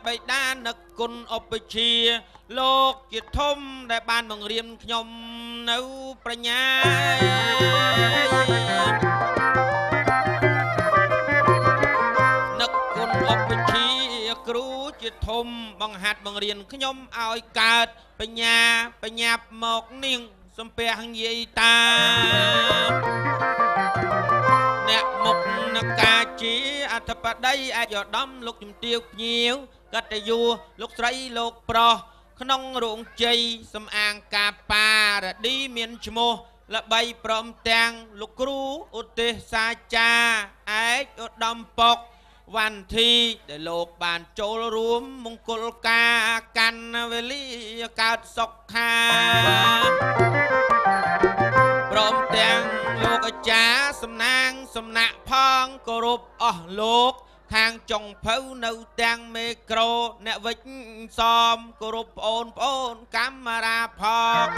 បៃតានឹកគុណឧបជាលោកជាធំដែលបានបង្រៀនខ្ញុំនៅប្រាជ្ញានឹកគុណឧបជាគ្រូជាធំបង្ហាត់បង្រៀនខ្ញុំឲ្យកើតបញ្ញាបញ្ញាប់មកនាងសំពះយាយតាអ្នកមុខនកាជាអធិបតីអាយឧត្តមលោកជំទាវភ្ញៀវកតយុលោកស្រីលោកប្រុសក្នុងរោងជ័យសំអាងកាប៉ារឌីមានឈ្មោះល្បីព្រមទាំងលោកគ្រូឧទ្ទេសសាចាឯកឧត្តមប៉ុកវ៉ាន់ធីដែលលោកបានចូលរួមមង្គលការកាន់វេលាកើតសុខាព្រមទាំងលោកអាចារ្យសំណាងសំណាក់ផងគោរពអស់លោកខាងចុងភៅនៅទាំងមេក្រូអ្នកវិច្ចសមគោរពប្អូនកាមេរ៉ាផង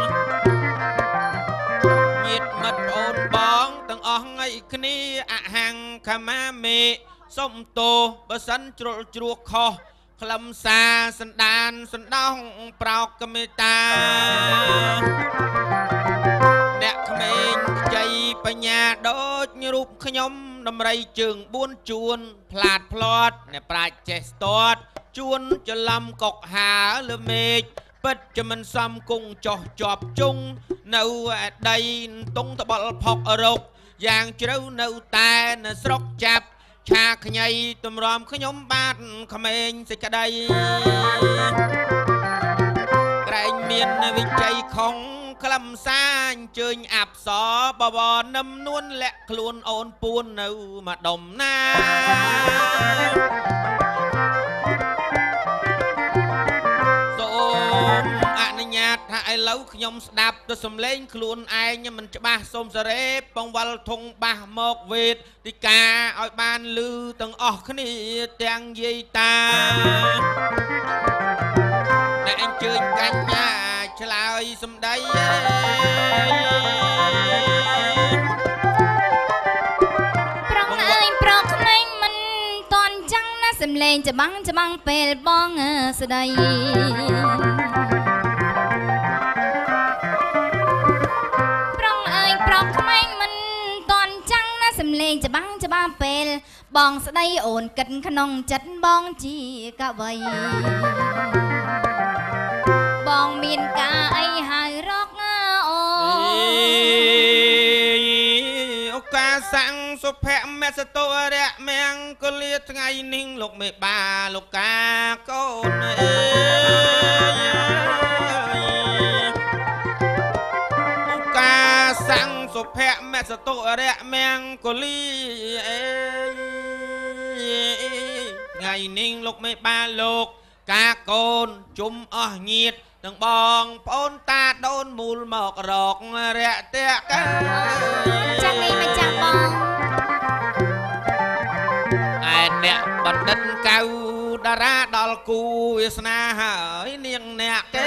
ញាតិមិត្តប្អូនបងទាំងអស់ថ្ងៃគ្នាអហង្ខមាមេសុំទោសបើសិនជ្រុលជ្រោះខុសខ្លឹមសារសណ្ដានសណ្ដោះប្រោកកមេតាអ្នកក្មេងខ្ចីបញ្ញាដូចរូបខ្ញុំដំរីជើង4ជួនផ្លាតផ្លាត់អ្នកប្រាជ្ញចេះស្ទាត់ជួនច្រឡំកុកហាលើមេឃពិតជាមិនសមគង់ចោះជាប់ជុងនៅដីតុងតបល់ផុករកយ៉ាងជ្រៅនៅតែនៅស្រុកចាប់ឆាខ្ញីតម្រាំខ្ញុំបាទក្មេងសេចក្តីក្រែងមានវិជ័យខុងខ្លឹមសារអញ្ជើញអាប់សបវរនឹមនួនលាក់ខ្លួនអូនពួននៅម្ដុំណាសូមអនុញ្ញាតថាឥឡូវខ្ញុំស្ដាប់ទៅសំឡេងខ្លួនឯងមិនច្បាស់សូមសេរីបងវល់ធុងបាសមកវេទទីកាឲ្យបានលឺទាំងអស់គ្នាទាំងយាយតាអ្នកអញ្ជើញកញ្ញាឆ្លើយសំដីប្រងអើយប្រកក្មេងមិនតន់ចាំងណាសំលេងច្បាំងពេលបងស្ដីប្រងអើយប្រកក្មេងមិនតន់ចាំងណាសំលេងច្បាំងពេលបងស្ដីអូនគិតក្នុងចិត្តបងជាកវីបងមានការអីហើយរកអូឱកាសាំងសុភមសតរៈមង្គលាថ្ងៃនេះលោកមេបាលោកកាកូនឱកាសាំងសុភមសតរៈមង្គលាថ្ងៃនេះលោកមេបាលោកកាកូនជុំអស់ញាតិទាំងបងប្អូនតាដូនមូលមករករយៈតេកាចាំនេះមិនចាំបងឯអ្នកបណ្ឌិតកៅតារាដល់គូវាសនាហើយនាងអ្នកគេ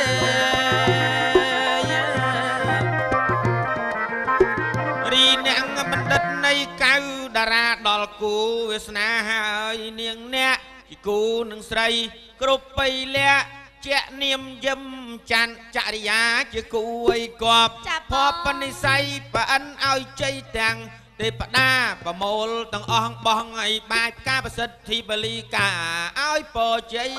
រីនាងបណ្ឌិតនៃកៅតារាដល់គូវាសនាហើយនាងអ្នកជាគូនឹងស្រីគ្រប់បៃលៈជានាមយឹមច័ន្ទចរិយាជាគូអីគប់ភពនិស័យប្រអិនឲ្យជ័យទាំងទេពតាប្រមូលទាំងអស់បោះឲ្យបាច់ការប្រសិទ្ធិបលីកាឲ្យពរជ័យ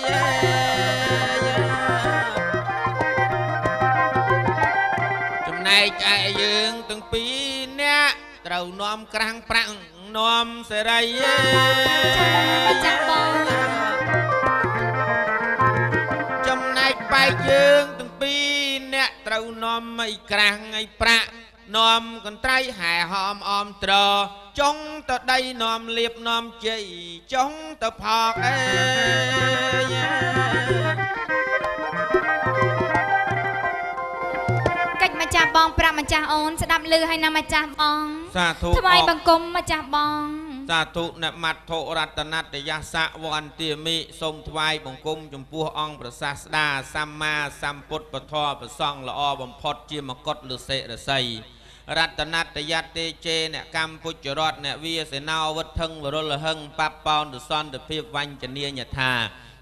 ចំណែកឯយើងទាំងពីរអ្នកត្រូវនាំក្រាំងប្រាំងនាំសេរីចាំបងចំណែកបែកយើងទាំងពីរអ្នកត្រូវនាំអីក្រាំងអីប្រាក់នាំកន្ត្រៃហែហមអមត្រចុងទៅដីនាំលៀបនាំជ័យចុងទៅផកអេកិច្ចម្ចាស់បងប្រាប់ម្ចាស់អូនស្ដាប់ឮហើយណាម្ចាស់បងសាធុថ្វាយបង្គំម្ចាស់បងសាធុនមត្ថុរតនតយសៈវន្ទាមិសូមថ្វាយបង្គំចំពោះអង្គព្រះសាស្តាសម្មាសម្ពុទ្ធពធព្រះសង្ឃល្អបំផុតជាមកុដលសិរស័យរតនតយតេជេអ្នកកម្ពុជារដ្ឋអ្នកវាសេណោវុធឹងវរុលហឹងបបោនទសន្តិភាពវញ្ចនីយថា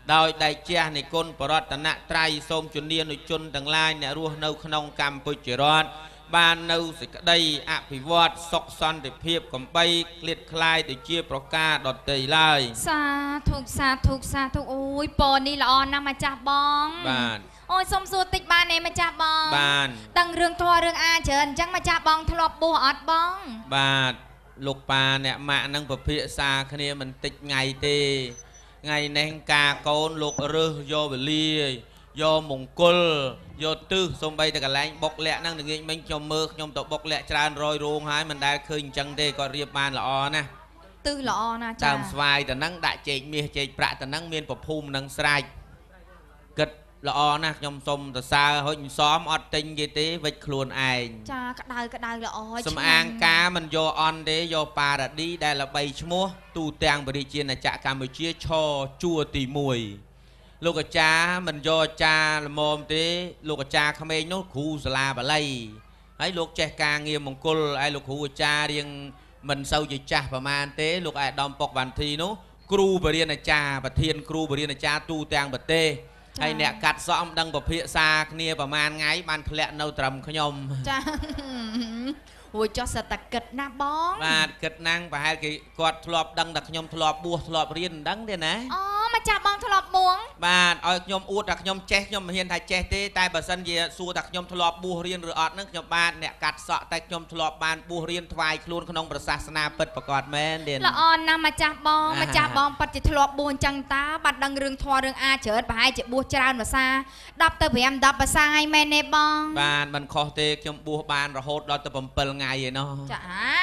ដោយដៃជះនៃគុណបរតនត្រ័យសូមជំនានុជនទាំងឡាយអ្នករស់នៅក្នុងកម្ពុជារដ្ឋបាននៅសេចក្តីអភិវឌ្ឍសុខសន្តិភាពកំបីក្លៀតคลายទៅជាប្រការដតីឡើយសាធុសាធុសាធុអូយពរនេះល្អណាស់ម្ចាស់បងបាទអូយសុំសួរតិចបានទេម្ចាស់បងបានដឹងរឿងធម៌រឿងអាច្រើនអញ្ចឹងម្ចាស់បងធ្លាប់បួសអត់បងបាទលោកប៉ាអ្នកម៉ាក់នឹងពិភាក្សាគ្នាមិនតិចថ្ងៃទេថ្ងៃនេះការកូនលោករើសយកវេលាយកមង្គលយកទិសសំបីតែកន្លែងបុកលាក់ហ្នឹងល្ងាចមិញខ្ញុំមើលខ្ញុំទៅបុកលាក់ច្រើនរយរោងហើយមិនដែលឃើញអញ្ចឹងទេគាត់រៀបបានល្អណាស់ទិសល្អណាស់ចាដើមស្វាយទៅហ្នឹងដាក់ចេកមាសចេកប្រាក់ទៅហ្នឹងមានប្រភូមិនឹងស្រេចគិតល្អណាស់ខ្ញុំសុំសរសើរហុចសំអត់ទិញគេទេវិចខ្លួនឯងចាក្តៅល្អសំអាងការមិនយកអន់ទេយកប៉ារ៉ាឌីដែលល្បីឈ្មោះទូទាំងបរិជាណាចក្រកម្ពុជាឈរជួរទី1លោកអាចារ្យមិនយកអាចារ្យល្មមទេលោកអាចារ្យក្មេងនោះគ្រូសាលាបាលីហើយលោកចេះការងារមង្គលហើយលោកគ្រូអាចារ្យរៀងមិនសូវជាចាស់ប្រមាណទេលោកអាយដាមពុកវ៉ាន់ធីនោះគ្រូបរិញ្ញាអាចារ្យប្រធានគ្រូបរិញ្ញាអាចារ្យទូទាំងប្រទេសហើយអ្នកកាត់សក់មិនដឹងពិភាក្សាគ្នាប្រហែលថ្ងៃបានធ្លាក់នៅត្រឹមខ្ញុំចាអូយចុះសតកិតណាបងបាទគិតណាំងប្រហែលគេគាត់ធ្លាប់ដឹងតែខ្ញុំធ្លាប់បួសធ្លាប់រៀនមិនដឹងទេណាអូម្ចាស់បងធ្លាប់បួសបាទឲ្យខ្ញុំអួតថាខ្ញុំចេះខ្ញុំមិនហ៊ានថាចេះទេតែបើសិនជាសួរថាខ្ញុំធ្លាប់បួសរៀនឬអត់ហ្នឹងខ្ញុំបាទអ្នកកាត់សក់តែខ្ញុំធ្លាប់បានបួសរៀនថ្វាយខ្លួនក្នុងព្រះសាសនាពិតប្រកបមែនទេល្អណាស់ម្ចាស់បងពិតជាធ្លាប់បួសអញ្ចឹងតាបាត់ដឹងរឿងធម៌រឿងអាច្រើនប្រហែលជាបួសច្រើនភាសា10ទៅ5 10ភាសាហើយមែនទេបងបាទមិនខុសទេខ្ញុំបួសបានរហូតដល់ទៅ7ថ្ងៃឯណោះចា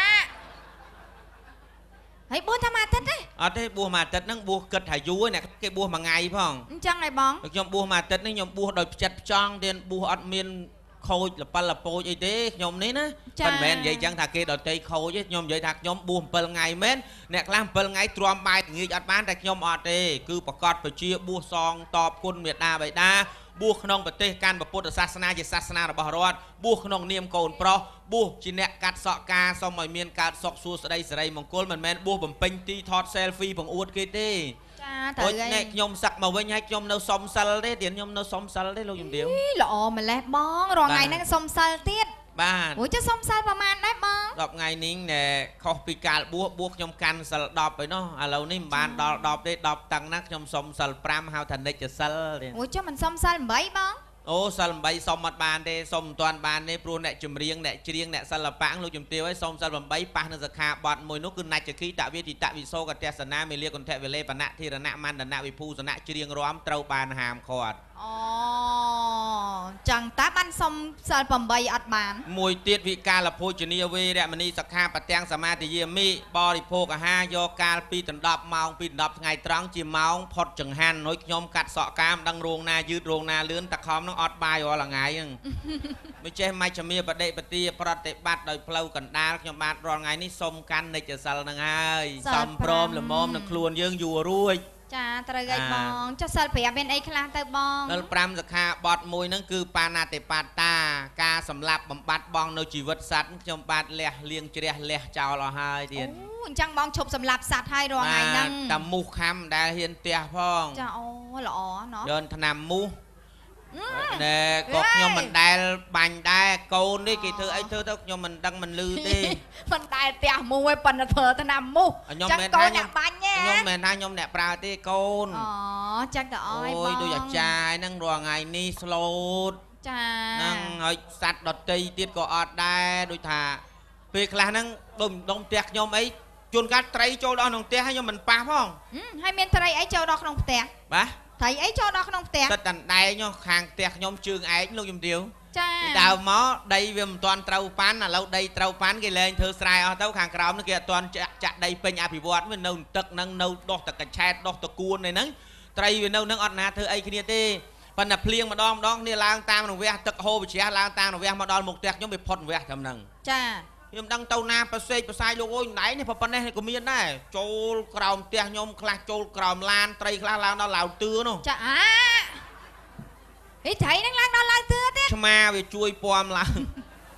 ហើយបួសតែមួយអាទិត្យទេអត់ទេបួសមួយអាទិត្យហ្នឹងបួសគិតថាយូរអ្នកគេបួសមួយថ្ងៃផងអញ្ចឹងហើយបងខ្ញុំបួសមួយអាទិត្យនេះខ្ញុំបួសដោយផ្ចិតផ្ចង់ទៀតបួសអត់មានខូចលប៉ិលលពូចអីទេខ្ញុំនេះណាមិនមែននិយាយចឹងថាគេដតីខូចទេខ្ញុំនិយាយថាខ្ញុំបួស7ថ្ងៃមែនអ្នកខ្លះ7ថ្ងៃទ្រាំបាយងាយអត់បានតែខ្ញុំអត់ទេគឺប្រកាសបជាបួសសងតបគុណមេដាបៃតាបួសក្នុងប្រទេសកាន់ពុទ្ធសាសនាជាសាសនារបស់រដ្ឋបួសក្នុងនាមកូនប្រុសបួសជាអ្នកកាត់សក់ការសូមឲ្យមានកើតសុខសួស្តីសិរីមង្គលមិនមែនបួសបំពេញទីថត selfie បង្អួតគេទេចាត្រូវហើយខ្ញុំសឹកមកវិញហើយខ្ញុំនៅសុំសិលទេទៀតខ្ញុំនៅសុំសិលទេលោកជំទាវល្អម្លេះបងរាល់ថ្ងៃហ្នឹងសុំសិលទៀតបាទអូចុះសុំសិលប្រហែលដែរបង 10ថ្ងៃនេះខុសពីកាលបួសខ្ញុំកាន់សិល10ហើយនោះឥឡូវនេះមិនបានដល់10ទេ10តឹងណាខ្ញុំសុំសិល5ហៅថានិច្ចសិលទេអូចុះមិនសុំសិល8បងអូសិល8សុំអត់បានទេសុំមិនទាន់បានទេព្រោះអ្នកចម្រៀងអ្នកច្រៀងអ្នកសិល្បៈលោកជំទាវឲ្យសុំសិល8ប៉ះនឹងសិក្ខាបទមួយនោះគឺណាច់ចគីតវិទិតវិសោកទេសនាមេលាកុន្ធវេលេបណៈធិរណៈមណ្ឌនៈវិភូសណៈច្រៀងរាំត្រូវបានហាមឃាត់អូចឹងតើបានសុំសិល8អត់បានមួយទៀតវិកាលភោជនីវេរមណីសិក្ខាបទាំងសមាទិយាមិបរិភោគអាហារយកកាលពីដណ្ដប់ម៉ោងពីដណ្ដប់ថ្ងៃត្រង់ជាម៉ោងផុតចង្ហាន់ហើយខ្ញុំកាត់សក់កាមដឹងរោងណាយឺតរោងណាលឿនតខំនឹងអត់បាយរាល់ថ្ងៃហ្នឹងមិនចេះមជ្ឈមាបដិបទាប្រតិបត្តិដោយផ្លូវកណ្ដាលខ្ញុំបាទរាល់ថ្ងៃនេះសុំកាន់និច្ចសិលហ្នឹងហើយសំព្រមល្មមនឹងខ្លួនយើងយូររួចចាត្រូវហើយបងចុះសិល5មានអីខ្លះទៅបងសិល5សិក្ខាបទមួយហ្នឹងគឺបាណាតិបាតាការសម្លាប់បំបត្តិបងនៅជីវិតសត្វខ្ញុំបាទលះលៀងជ្រះលះចោលអស់ហើយទៀតអូអញ្ចឹងបងឈប់សម្លាប់សត្វហើយរាល់ថ្ងៃហ្នឹងតែមូសខំដែលហ៊ានផ្ទះផងចាអូល្អណោះយកថ្នាំមូសណែក៏ខ្ញុំមិនដែលបាញ់ដែរកូននេះគេធ្វើអីធ្វើទៅខ្ញុំមិនដឹងមិនលឺទេមិនដែលផ្ទះមូសឯប៉ុន្តែធ្វើថ្នាំមូសចឹងកូនអ្នកបាញ់ខ្ញុំមិនថាខ្ញុំអ្នកប្រើទេកូនអូចឹងទៅអើយបងអូយដូចអាចារ្យហ្នឹងរាល់ថ្ងៃនេះស្លូតចាហ្នឹងហើយសัตว์ដតីទៀតក៏អត់ដែរដូចថាពេលខ្លះហ្នឹងដូចដុំផ្ទះខ្ញុំអីជួនកាលត្រីចូលដល់ក្នុងផ្ទះហើយខ្ញុំមិនប៉ះផងហើយមានត្រីអីចូលដល់ក្នុងផ្ទះបាទត្រីអីចូលដល់ក្នុងផ្ទះទឹកតណ្ដែងខាងផ្ទះខ្ញុំជើងឯកលោកជំទាវចាដើមមកដីវាមិនទាន់ត្រូវប៉ាន់ឥឡូវដីត្រូវប៉ាន់គេលែងធ្វើស្រែអស់ទៅខាងក្រោមនេះគេអត់ទាន់ចាក់ដីពេញអភិវឌ្ឍវានៅទឹកហ្នឹងនៅដោះតកឆែតដោះតគួនហ្នឹងត្រីវានៅហ្នឹងអត់ណាធ្វើអីគ្នាទេប៉ុន្តែភ្លៀងម្ដងគ្នាឡើងតាមរង្វះទឹកហូរប្រជ្រះឡើងតាមរង្វះមកដល់មុខផ្ទះខ្ញុំវាផុតរង្វះត្រឹមហ្នឹងចាខ្ញុំដឹងទៅណាប្រសេកប្រសាយលោកអើយណៃនេះប៉ុណ្ណេះក៏មានដែរចូលក្រោមផ្ទះខ្ញុំខ្លះចូលក្រោមឡានត្រីខ្លះឡើងដល់ឡាវទឿនោះចាអីត្រីហ្នឹងឡើងដល់ឡាវទឿទៀតឆ្មាវាជួយពំឡើង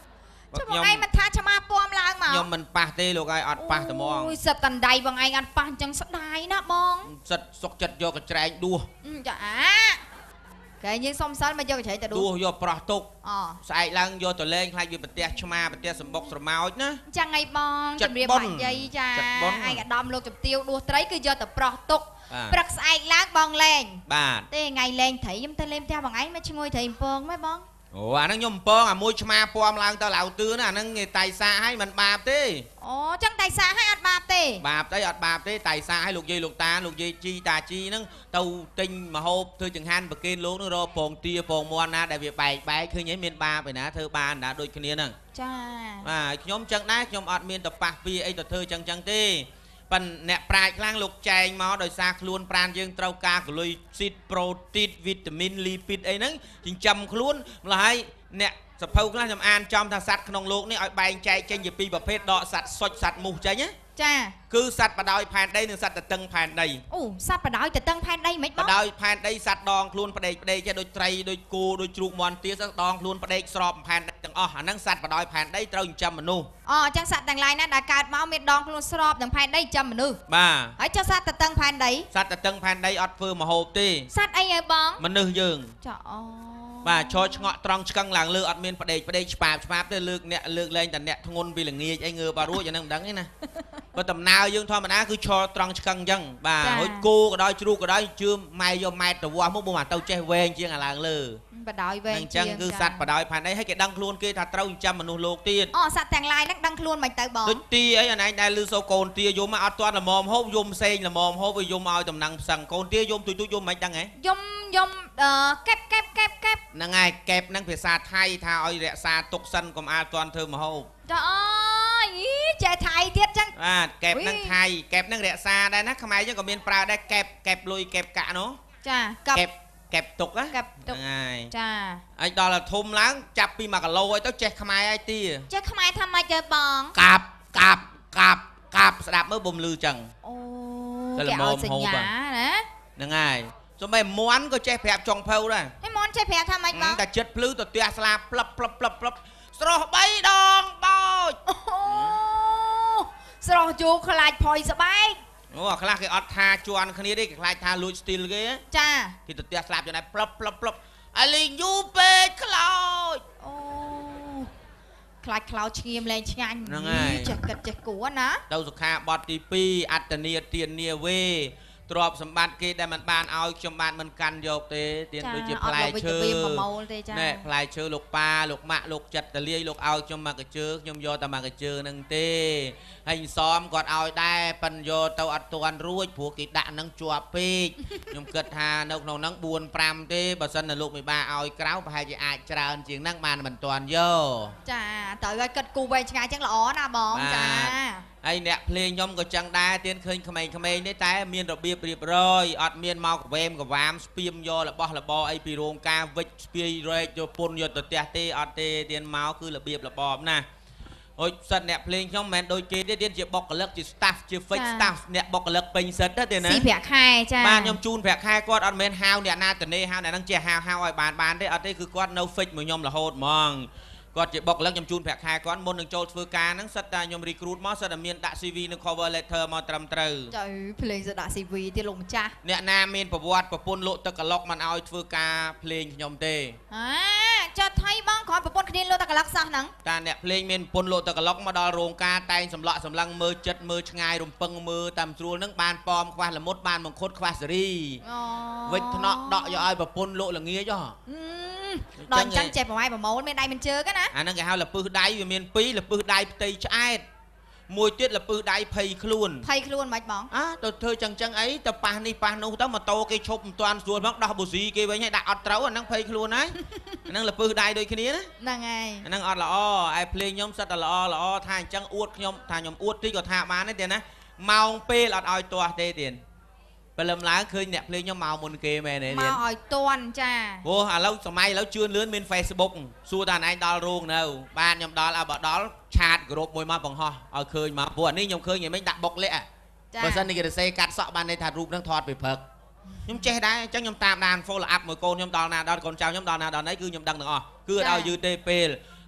chứ bọn anh mình tha cho ma pomឡើងមកខ្ញុំមិនប៉ះទេលោកហើយអត់ប៉ះតែហ្មងអូយសិតតណ្ដៃបងឯងអត់ប៉ះអញ្ចឹងស្ដាយណាបងសិតសុកចិត្តយកកញ្ច្រែងដួសចាកែយើងសុំសិលមកយកកញ្ច្រែងទៅដួសដួសយកប្រោះទុកអូស្អែកឡើងយកទៅលេងខ្លាចវាប្រទះឆ្មាប្រទះសម្បុកស្រមោចណាអញ្ចឹងឯងបងជំរាបបាក់យាយចាឯងអាដាមលោកជំទាវដួសត្រីគឺយកទៅប្រោះទុកព្រឹកស្អែកឡើងបងលេងបាទទេថ្ងៃលេងត្រីខ្ញុំទៅលេងផ្ទះបងឯងមកឈ្ងុយត្រីអំពងម៉េចបងអូអាហ្នឹងខ្ញុំអំពងអាមួយឆ្មាពំឡើងទៅឡៅទឿណាអាហ្នឹងគេតៃសាឲ្យមិនបាបទេអូចឹងតៃសាឲ្យអត់បាបទេបាបទេអត់បាបទេតៃសាឲ្យលោកយាយលោកតាលោកយាយជីតាជីហ្នឹងទៅទិញមហូបធ្វើចង្ហាន់ប្រគេនលោកនឹងរកពងទាពងមាន់ណាដែលវាបែកឃើញឯងមានបាបឯណាធ្វើបានណាដូចគ្នាហ្នឹងចាបាទខ្ញុំចឹងដែរខ្ញុំអត់មានទៅប៉ះពីអីទៅធ្វើចឹងទេប៉ិនអ្នកប្រាជ្ញខ្លាំងលោកចែងមកដោយសារខ្លួនប្រាណយើងត្រូវការកលុយស៊ីតប្រូទីនវីតាមីនលីពីតអីហ្នឹងចិញ្ចឹមខ្លួនម្ល៉េះហើយអ្នកសភៅខ្លះខ្ញុំអានចំថាសត្វក្នុងโลกនេះឲ្យបែងចែកចេញជាពីរប្រភេទដកសត្វសុចសត្វមូសចេញណាចាគឺសត្វបដោយផែនដីនិងសត្វតតឹងផែនដីអូសត្វបដោយទៅតឹងផែនដីមិនបបងដោយផែនដីសត្វដងខ្លួនផ្ដេកចេះដូចត្រីដូចគោដូចជ្រូកមាន់ទាសដងខ្លួនផ្ដេកស្របផែនដីទាំងអស់អាហ្នឹងសត្វបដោយផែនដីត្រូវចិញ្ចឹមមនុស្សអូអញ្ចឹងសត្វទាំងឡាយណាដែលកើតមកមានដងខ្លួនស្របនឹងផែនដីចាំមនុស្សបាទហើយចុះសត្វទៅតឹងផែនដីសត្វតតឹងផែនដីអត់ធ្វើមហូបទេសត្វអីហើយបងមនុស្សយើងចាអូបាទឈរឆ្ងក់ត្រង់ឆ្កឹងឡើងលើអត់មានផ្ដេកច្បាប់ទេលើកអ្នកលើកលែងតែអ្នកធ្ងន់ពីល្ងាចអីងើបារួចអាហ្នឹងមិនដឹងទេណាបើដំណើរយើងធម្មតាគឺឈរត្រង់ឆ្កឹងអញ្ចឹងបាទរួចគោក៏ដោយជ្រូកក៏ដោយជឿម៉ែយកម៉ែតទៅវាស់មកមកទៅចេះវែងជាងអាឡើងលើបដោយវែងអញ្ចឹងគឺសត្វបដោយផែនដីឲ្យគេដឹងខ្លួនគេថាត្រូវចិញ្ចឹមមនុស្សលោកទៀតអូសត្វទាំងឡាយហ្នឹងដឹងខ្លួនមិនទៅបងដូចទាអីអាណែងដែលលឺសូកូនទាយំមកអត់ទាន់ល្មមហូបយំផ្សេងល្មមហូបវាយំឲ្យតំណែងផ្សឹងកូនទាយំទុយយំមិនដឹងហ៎យំកេបហ្នឹងហើយកែបហ្នឹងភាសាថៃថាឲ្យរក្សាទុកសិនកុំអាលទាន់ធ្វើមហូបចាអូយចេះថៃទៀតចឹងបាទកែបហ្នឹងថៃកែបហ្នឹងរក្សាដែរណាខ្មែរយើងក៏មានប្រើដែរកែបលុយកែបកាក់នោះចាកែបទុកណាកែបទុកហ្នឹងហើយចាហើយដល់តែធំឡើងចាប់ពី1គីឡូឲ្យទៅចេះខ្មែរឲ្យទាចេះខ្មែរថាម៉េចទៅបងកាប់ស្ដាប់មើលបំលឺចឹងអូតែគេល្មឲ្យមសហូបញ្ញាណាហ្នឹងហើយសូម្បីមន់ក៏ចេះប្រាប់ចុងភៅដែរហើយមនចេះប្រាប់ថាម៉េចបងតែចិត្តភ្លឺទៅផ្ទះស្លាផ្លឹបស្រស់3ដងបោចអូស្រស់ជូខ្លាចផុយស្បែកអូអាខ្លះគេអត់ថាជន់គ្នាទេគេខ្លាចថាលួចស្ទីលគេចាគេទៅផ្ទះស្លាប់ចឹងដែរផ្លឹបអាលីងយូពេកខ្លោចអូខ្លាចខ្លោចឈាមលែងឆ្ងាញ់ហ្នឹងហើយចេះគិតចេះគួរណាទៅសុខាបទទី2អត្តនីទាននាវេទ្រព្យសម្បត្តិគេដែលមិនបានឲ្យខ្ញុំបានមិនកាន់យកទេទានដូចជាផ្លែឈើប្រមូលទេចាណែផ្លែឈើលោកប៉ាលោកម៉ាក់លោកចិត្តតលាយលោកឲ្យខ្ញុំមកកជើខ្ញុំយកតែមកកជើហ្នឹងទេហើយសមគាត់ឲ្យដែរប៉ិនយកទៅអត់ទាន់រួចព្រោះគេដាក់ហ្នឹងជាប់ពេកខ្ញុំគិតថានៅក្នុងហ្នឹង 4 5 ទេបើសិនតែលោកមេបាឲ្យក្រៅប្រហែលជាអាចច្រើនជាងហ្នឹងបានមិនទាន់យកចាត្រូវឲ្យគិតគូវែងឆ្ងាយចឹងល្អណាបងចាហើយអ្នកភ្លេងខ្ញុំក៏ចឹងដែរទៀនឃើញក្មេងៗនេះតែមានរបៀបរៀបរយអត់មានមកកវែមកវាមស្ពាមយករបស់របរអីពីរោងការវិចស្ពាយរែកយកពុនយកទៅផ្ទះទេអត់ទេទៀនមកគឺរបៀបរបបណាហូចសិតអ្នកភ្លេងខ្ញុំមិនមែនដូចគេទេទៀនជាបុគ្គលិកជា staff ជា fake staff អ្នកបុគ្គលិកពេញសិតទេទៀនណាស៊ីប្រាក់ខែចាបាទខ្ញុំជូនប្រាក់ខែគាត់អត់មែនហៅអ្នកណាតនេហៅអ្នកហ្នឹងជាហៅឲ្យបានទេអត់ទេគឺគាត់នៅ fake មួយខ្ញុំរហូតហ្មង គាត់ជាបុគ្គលិកខ្ញុំជូនប្រាក់ខែគាត់មុននឹងចូលធ្វើការហ្នឹងសិតតែខ្ញុំ recruit មកសិតតែមានដាក់ CV និង cover letter មកត្រឹមត្រូវចៅភ្លេងសដាក់ CV ទៀតលោកម្ចាស់អ្នកណាមានប្រវត្តិប្រពន្ធលោកទឹកកឡុកមិនឲ្យធ្វើការភ្លេងខ្ញុំទេចាត់ថៃបងគ្រាន់ប្រពន្ធគ្នាលោកតកឡុកសោះហ្នឹងតាអ្នកភ្លេងមានប្រពន្ធលោកទឹកកឡុកមកដល់រោងការតែងសម្លក់សម្លឹងមើលចិត្តមើលឆ្ងាយរំពឹងមើលតាមស្រួលហ្នឹងបានប៉មខ្វះល្មុតបានមង្ឃុតខ្វះសេរីវិចថ្នាក់ដកយកឲ្យប្រពន្ធលោកល្ងាចហ៎ដល់អញ្ចឹងចេះប្រម៉ែប្រមូលមានដៃមានជើងណាអាហ្នឹងគេហៅលពឹសដៃវាមាន2លពឹសដៃផ្ទៃឆ្អែតមួយទៀតលពឹសដៃភ័យខ្លួនភ័យខ្លួនមិនបងទៅធ្វើចឹងអីទៅប៉ះនេះប៉ះនោះទៅម៉ូតូគេឈប់មិនទាន់ស្រួលផងដោះប៊ូស៊ីគេវិញឲ្យដាក់អត់ត្រូវអាហ្នឹងភ័យខ្លួនហើយអាហ្នឹងលពឹសដៃដូចគ្នាណាហ្នឹងហើយអាហ្នឹងអត់ល្អឯភ្លេងខ្ញុំសិតតែល្អថាអញ្ចឹងអួតខ្ញុំថាខ្ញុំអួតតិចក៏ថាបានទេណាម៉ោងពេលអត់ឲ្យទាស់ទេទៀតព្រលឹមឡើងឃើញអ្នកភ្លេងខ្ញុំមកមុនគេមែនទេទៀតមកឲ្យតន់ចាព្រោះឥឡូវសម័យឥឡូវជឿនលឿនមាន Facebook សួរតាអញដល់រោងនៅបានខ្ញុំដល់បើដល់ឆាតក្រុមមួយមកបង្ហោះឲ្យឃើញមកព្រោះអានេះខ្ញុំឃើញយ៉ាងម៉េចដាក់បុកលាក់បើសិននេះគេទៅសេកាត់សក់បានន័យថារូបហ្នឹងថតពីព្រឹកខ្ញុំចេះដែរអញ្ចឹងខ្ញុំតាមដាន follow up មួយកូនខ្ញុំដល់ណាដល់កូនចៅខ្ញុំដល់ណាដល់ណីគឺខ្ញុំដឹងទាំងអស់គឺអត់ឲ្យយឺតទេពេល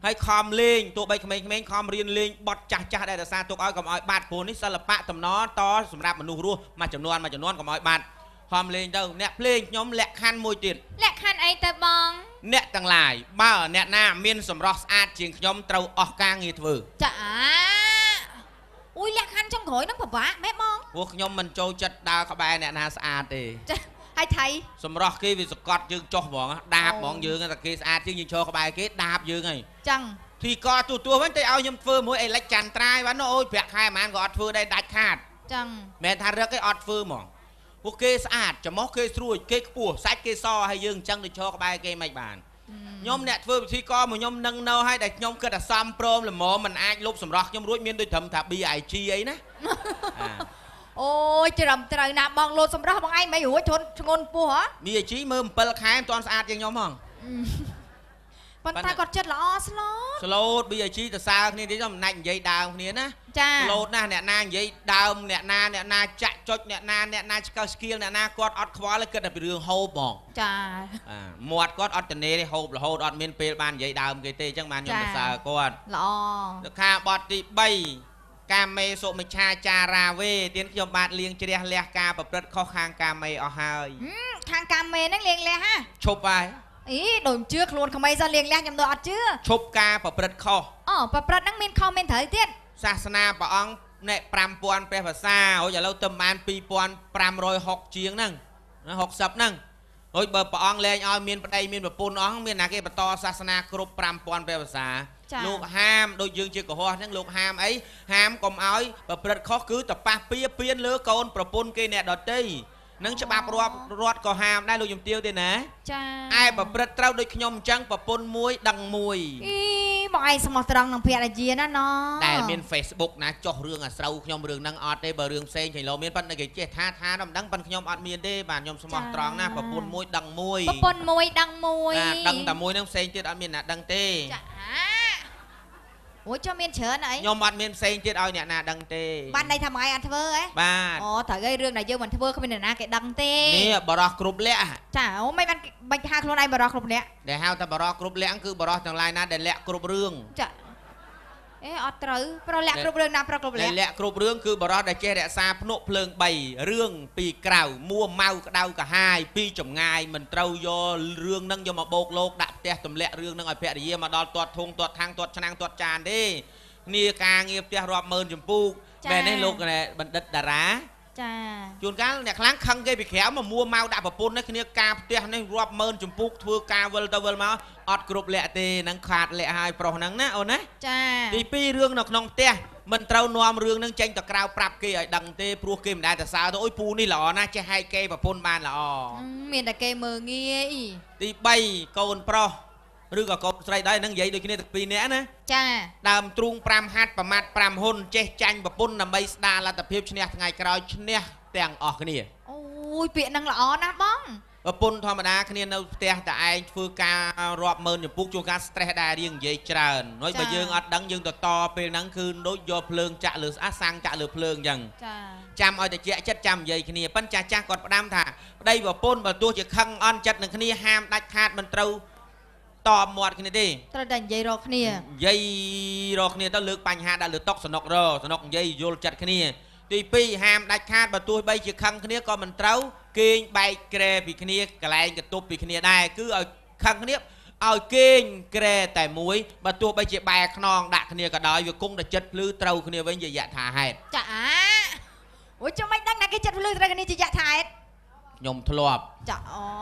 ហើយខំលេងទោះបីក្មេងៗខំរៀនលេងបត់ចាស់ដែលរសារទុកឲ្យកុំឲ្យបាត់ព្រោះនេះសិល្បៈតំណតសម្រាប់មនុស្សរស់មួយចំនួនកុំឲ្យបាត់ខំលេងទៅអ្នកភ្លេងខ្ញុំលក្ខខណ្ឌមួយទៀតលក្ខខណ្ឌអីទៅបងអ្នកទាំងឡាយបើអ្នកណាមានសម្រស់ស្អាតជាងខ្ញុំត្រូវអស់ការងារធ្វើចាអូយលក្ខខណ្ឌចុងក្រោយហ្នឹងពិបាកមែនបងព្រោះខ្ញុំមិនចូលចិត្តដើរក្បែរអ្នកណាស្អាតទេចាហើយថៃសម្រស់គេវាសកត់យើងចុះហ្មងដាបហ្មងយើងតែគេស្អាតជាងយើងឈរក្បែរគេដាបយើងហើយចឹងទីកទូវិញទៅឲ្យខ្ញុំធ្វើមួយអេលិចចន្ទត្រាយបានអូយប្រាក់ខែប្រហែលក៏អត់ធ្វើដែរដាច់ខាតចឹងមែនថារឹកឯអត់ធ្វើហ្មងពួកគេស្អាតច្រមុះគេស្រួយគេខ្ពស់សាច់គេសហើយយើងអញ្ចឹងទៅឈរក្បែរគេមិនបានខ្ញុំអ្នកធ្វើពិធីករមកខ្ញុំនឹងនៅឲ្យតែខ្ញុំគិតតែសំព្រមល្មមមិនអាចលុបសម្រស់ខ្ញុំរួចមានដូចត្រឹមថា BIG អីណាអូយត្រឹមត្រូវណាបងលោតសម្រស់បងឯងមិនរួចធន់ធ្ងន់ពោះហ៎ BIG មើល7ខែមិនទាន់ស្អាតជាងខ្ញុំហងប៉ុន្តែគាត់ចិត្តល្អស្លូត BIG ទៅសើគ្នាទៀតមិនណាច់និយាយដើមគ្នាណាចាស្លូតណាស់អ្នកណានិយាយដើមអ្នកណាចាក់ចុចអ្នកណាឆ្កឹះស្គៀលអ្នកណាគាត់អត់ខ្វល់គិតតែពីរឿងហូបបងចាមាត់គាត់អត់តនេទេហូបរហូតអត់មានពេលបាននិយាយដើមគេទេអញ្ចឹងបានខ្ញុំទៅសើគាត់ល្អទៅខាបទទី3កាមេសុមិច្ឆាចារាវេទៀនខ្ញុំបាទលៀងជ្រះលះការប្រព្រឹត្តខុសខាងកាមេអស់ហើយខាងកាមេហ្នឹងលៀងលះហ่ะឈប់ហើយអីដូចជឿខ្លួនក្មេងសោះលៀងលះខ្ញុំទៅអត់ជឿឈប់ការប្រព្រឹត្តខុសអូប្រព្រឹត្តហ្នឹងមានខុសមានត្រូវទៀតសាសនាព្រះអង្គអ្នក5000ព្រះភាសាហូចឥឡូវទៅបាន2560ជាងហ្នឹង60ហ្នឹងហូចបើព្រះអង្គលែងឲ្យមានប្តីមានប្រពន្ធអង្គមានណាគេបន្តសាសនាគ្រប់5000ព្រះភាសាលោកហាមដូចយើងជាកុហកហ្នឹងលោកហាមអីហាមកុំឲ្យប្រព្រឹត្តខុសគឺតប៉ះពៀនលើកូនប្រពន្ធគេអ្នកដទៃនឹងច្បាប់រដ្ឋក៏ហាមដែរលោកជំទាវទេណាចាឯប្រព្រឹត្តត្រូវដូចខ្ញុំអញ្ចឹងប្រពន្ធមួយដឹងមួយអីបងឯងស្មោះត្រង់នឹងភរិយាណាណដែលមាន Facebook ណាចុះរឿងអាស្រូវខ្ញុំរឿងហ្នឹងអត់ទេបើរឿងផ្សេងចេះលោមានប៉ុន្តែគេចេះថាមិនដឹងប៉ុន្តែខ្ញុំអត់មានទេបាទខ្ញុំស្មោះត្រង់ណាប្រពន្ធមួយដឹងមួយប្រពន្ធមួយដឹងមួយដឹងតែមួយហ្នឹងផ្សេងទៀតអត់មានណាដឹងទេចាអូចុះមានច្រើនអីខ្ញុំអត់មានផ្សេងទៀតឲ្យអ្នកណាដឹងទេបានន័យថាម៉ែអត់ធ្វើហ៎បាទអូត្រូវឲ្យរឿងដែលយើងមិនធ្វើគ្មានអ្នកណាគេដឹងទេនេះបរោះគ្រប់លក្ខចាអូមិនបានបាច់ហៅខ្លួនឯងបរោះគ្រប់លក្ខដែលហៅថាបរោះគ្រប់លក្ខគឺបរោះទាំងឡាយណាដែលលក្ខគ្រប់រឿងចាអេអត់ត្រូវប្រលក្ខគ្រប់រឿងណាប្រគ្រប់លក្ខលក្ខគ្រប់រឿងគឺបរោះដែលចេះរក្សាភ្នក់ភ្លើង3រឿងពីក្រៅមួម៉ៅក្តៅកាហាយពីចម្ងាយមិនត្រូវយករឿងហ្នឹងយកមកបោកលោកដាក់ផ្ទះទម្លាក់រឿងហ្នឹងឲ្យភរិយាមកដល់ទាត់ធុងទាត់ថាំងទាត់ឆ្នាំងទាត់ចានទេគ្នាការងារផ្ទះរាប់ម៉ឺនចម្ពោះបែរនេះលោកបណ្ឌិតតារាចាជួនកាលអ្នកខ្លាំងខឹងគេពីក្រៅមកមួម៉ៅដាក់ប្រពន្ធនេះគ្នាការផ្ទះនេះរាប់ម៉ឺនចម្ពោះធ្វើការវិលទៅវិលមកអត់គ្រប់លក្ខទេហ្នឹងខាតលក្ខហើយប្រុសហ្នឹងណាអូនណាចាទី2រឿងនៅក្នុងផ្ទះមិនត្រូវនាំរឿងហ្នឹងចេញទៅក្រៅប្រាប់គេឲ្យដឹងទេព្រោះគេមិនដែលទៅសើទៅអូយពូនេះល្អណាស់ចេះហែកគេប្រពន្ធបានល្អមានតែគេមើងងាយទី3កូនប្រុសឬក៏កូនស្រីដែរនឹងនិយាយដូចគ្នាទាំងពីរនាក់ណាចាដើមទ្រូង5ហាត់ប្រមាត់5ហ៊ុនចេះចាញ់ប្រពន្ធដើម្បីស្ដារលទ្ធភាពឈ្នះថ្ងៃក្រោយឈ្នះទាំងអស់គ្នាអូយពាក្យហ្នឹងល្អណាស់បងប្រពន្ធធម្មតាគ្នានៅផ្ទះតែឯងធ្វើការរាប់ម៉ឺនចម្ពោះជួនកាល stress ដែររៀងនិយាយច្រើនហើយបើយើងអត់ដឹងយើងទៅតពេលហ្នឹងគឺដូចយកភ្លើងចាក់លើសាំងចាក់លើភ្លើងអញ្ចឹងចាំឲ្យតែជាក់ចិត្តចាំនិយាយគ្នាប៉ិនចាស់គាត់ផ្ដាំថាប្តីប្រពន្ធបើទោះជាខឹងអន់ចិត្តនឹងគ្នាហាមដាច់ខាតមិនត្រូវតបមាត់គ្នាទេត្រូវតែនិយាយរកគ្នានិយាយរកគ្នាទៅលើកបញ្ហាដាក់លើតុសនុកនិយាយយល់ចិត្តគ្នាទី2ហាមដាច់ខាតបើទោះបីជាខឹងគ្នាក៏មិនត្រូវគេងបែកក្រែពីគ្នាកន្លែងកតុបពីគ្នាដែរគឺឲ្យខឹងគ្នាឲ្យគេងក្រែតែមួយបើទោះបីជាបែកខ្នងដាក់គ្នាក៏ដោយវាគង់តែចិត្តភ្លឺត្រូវគ្នាវិញជាយថាហេតុចាអូយចុះមិនដឹងណាគេចិត្តភ្លឺត្រូវគ្នាជាយថាហេតុខ្ញុំធ្លាប់ចា